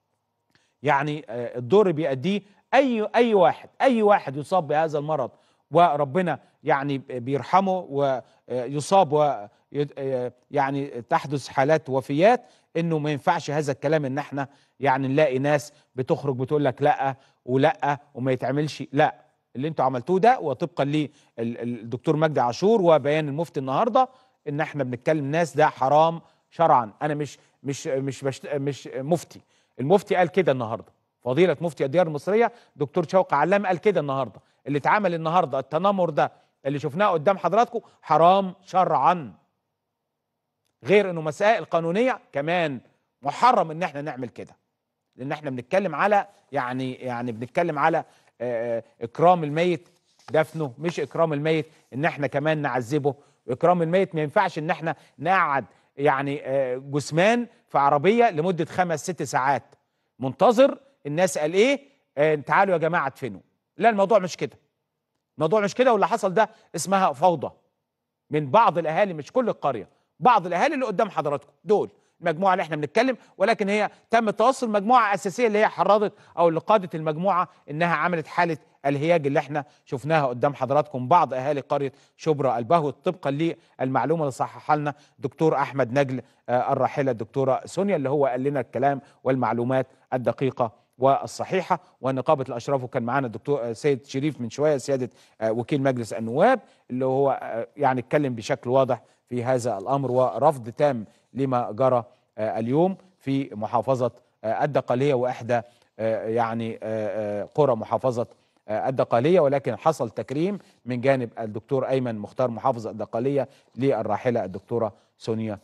يعني الدور بيأديه اي اي واحد اي واحد يصاب بهذا المرض وربنا يعني بيرحمه ويصاب و يعني تحدث حالات وفيات، انه ما ينفعش هذا الكلام ان احنا يعني نلاقي ناس بتخرج بتقول لك لا ولا وما يتعملش. لا، اللي انتوا عملتوه ده وطبقا للدكتور مجدي عاشور وبيان المفتي النهارده ان احنا بنتكلم ناس، ده حرام شرعا. انا مش مش مش مش, مش مفتي، المفتي قال كده النهارده، فضيله مفتي الديار المصريه دكتور شوقي علام قال كده النهارده. اللي اتعمل النهارده التنمر ده اللي شفناه قدام حضراتكم حرام شرعا، غير انه مسائل قانونيه كمان محرم ان احنا نعمل كده، لان احنا بنتكلم على يعني يعني بنتكلم على اكرام الميت دفنه، مش اكرام الميت ان احنا كمان نعذبه. اكرام الميت ما ينفعش ان احنا نقعد يعني جثمان في عربيه لمده خمس ست ساعات منتظر الناس قال ايه اه تعالوا يا جماعه ادفنوا. لا، الموضوع مش كده، الموضوع مش كده. واللي حصل ده اسمها فوضى من بعض الاهالي، مش كل القريه، بعض الاهالي اللي قدام حضراتكم دول المجموعه اللي احنا بنتكلم، ولكن هي تم التوصل مجموعه اساسيه اللي هي حرضت او اللي قادت المجموعه انها عملت حاله الهياج اللي احنا شفناها قدام حضراتكم. بعض اهالي قريه شبرا البهو طبقا للمعلومه اللي صححها لنا دكتور احمد نجل آه الراحله الدكتوره سونيا، اللي هو قال لنا الكلام والمعلومات الدقيقه والصحيحه. ونقابه الاشراف، وكان معانا الدكتور سيد شريف من شويه سياده آه وكيل مجلس النواب، اللي هو آه يعني اتكلم بشكل واضح في هذا الامر ورفض تام لما جرى آه اليوم في محافظه آه الدقهليه واحدى آه يعني آه قرى محافظه آه الدقهليه. ولكن حصل تكريم من جانب الدكتور ايمن مختار محافظ الدقهليه للراحله الدكتوره سونيا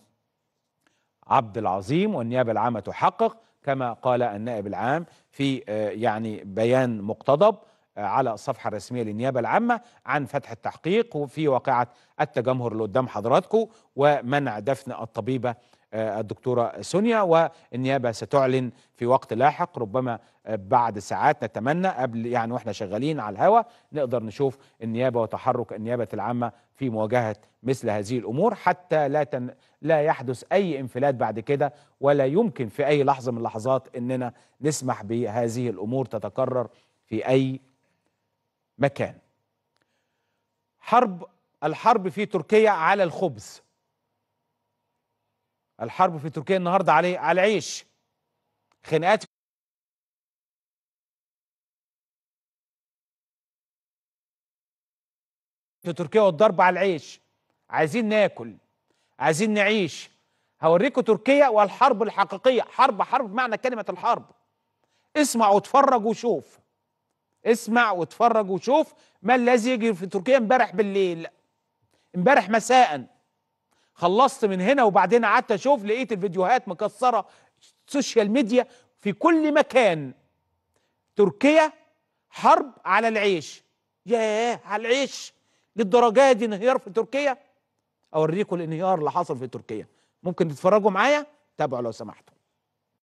عبد العظيم، والنيابه العامه تحقق كما قال النائب العام في آه يعني بيان مقتضب آه على الصفحه الرسميه للنيابه العامه عن فتح التحقيق وفي واقعه التجمهر اللي قدام حضراتكم ومنع دفن الطبيبه الدكتورة سونيا، والنيابة ستعلن في وقت لاحق ربما بعد ساعات، نتمنى قبل يعني واحنا شغالين على الهوا نقدر نشوف النيابة وتحرك النيابة العامة في مواجهة مثل هذه الأمور، حتى لا تن لا يحدث أي انفلات بعد كده، ولا يمكن في أي لحظة من اللحظات أننا نسمح بهذه الأمور تتكرر في أي مكان. حرب الحرب في تركيا على الخبز. الحرب في تركيا النهارده على على العيش. خناقات في تركيا والضرب على العيش. عايزين ناكل، عايزين نعيش. هوريكم تركيا والحرب الحقيقية، حرب حرب معنى كلمة الحرب. اسمع واتفرج وشوف. اسمع واتفرج وشوف ما الذي يجري في تركيا امبارح بالليل، امبارح مساء. خلصت من هنا وبعدين قعدت اشوف، لقيت الفيديوهات مكسره سوشيال ميديا في كل مكان. تركيا حرب على العيش. ياه على العيش للدرجه دي انهيار في تركيا؟ اوريكم الانهيار اللي حصل في تركيا. ممكن تتفرجوا معايا؟ تابعوا لو سمحتوا.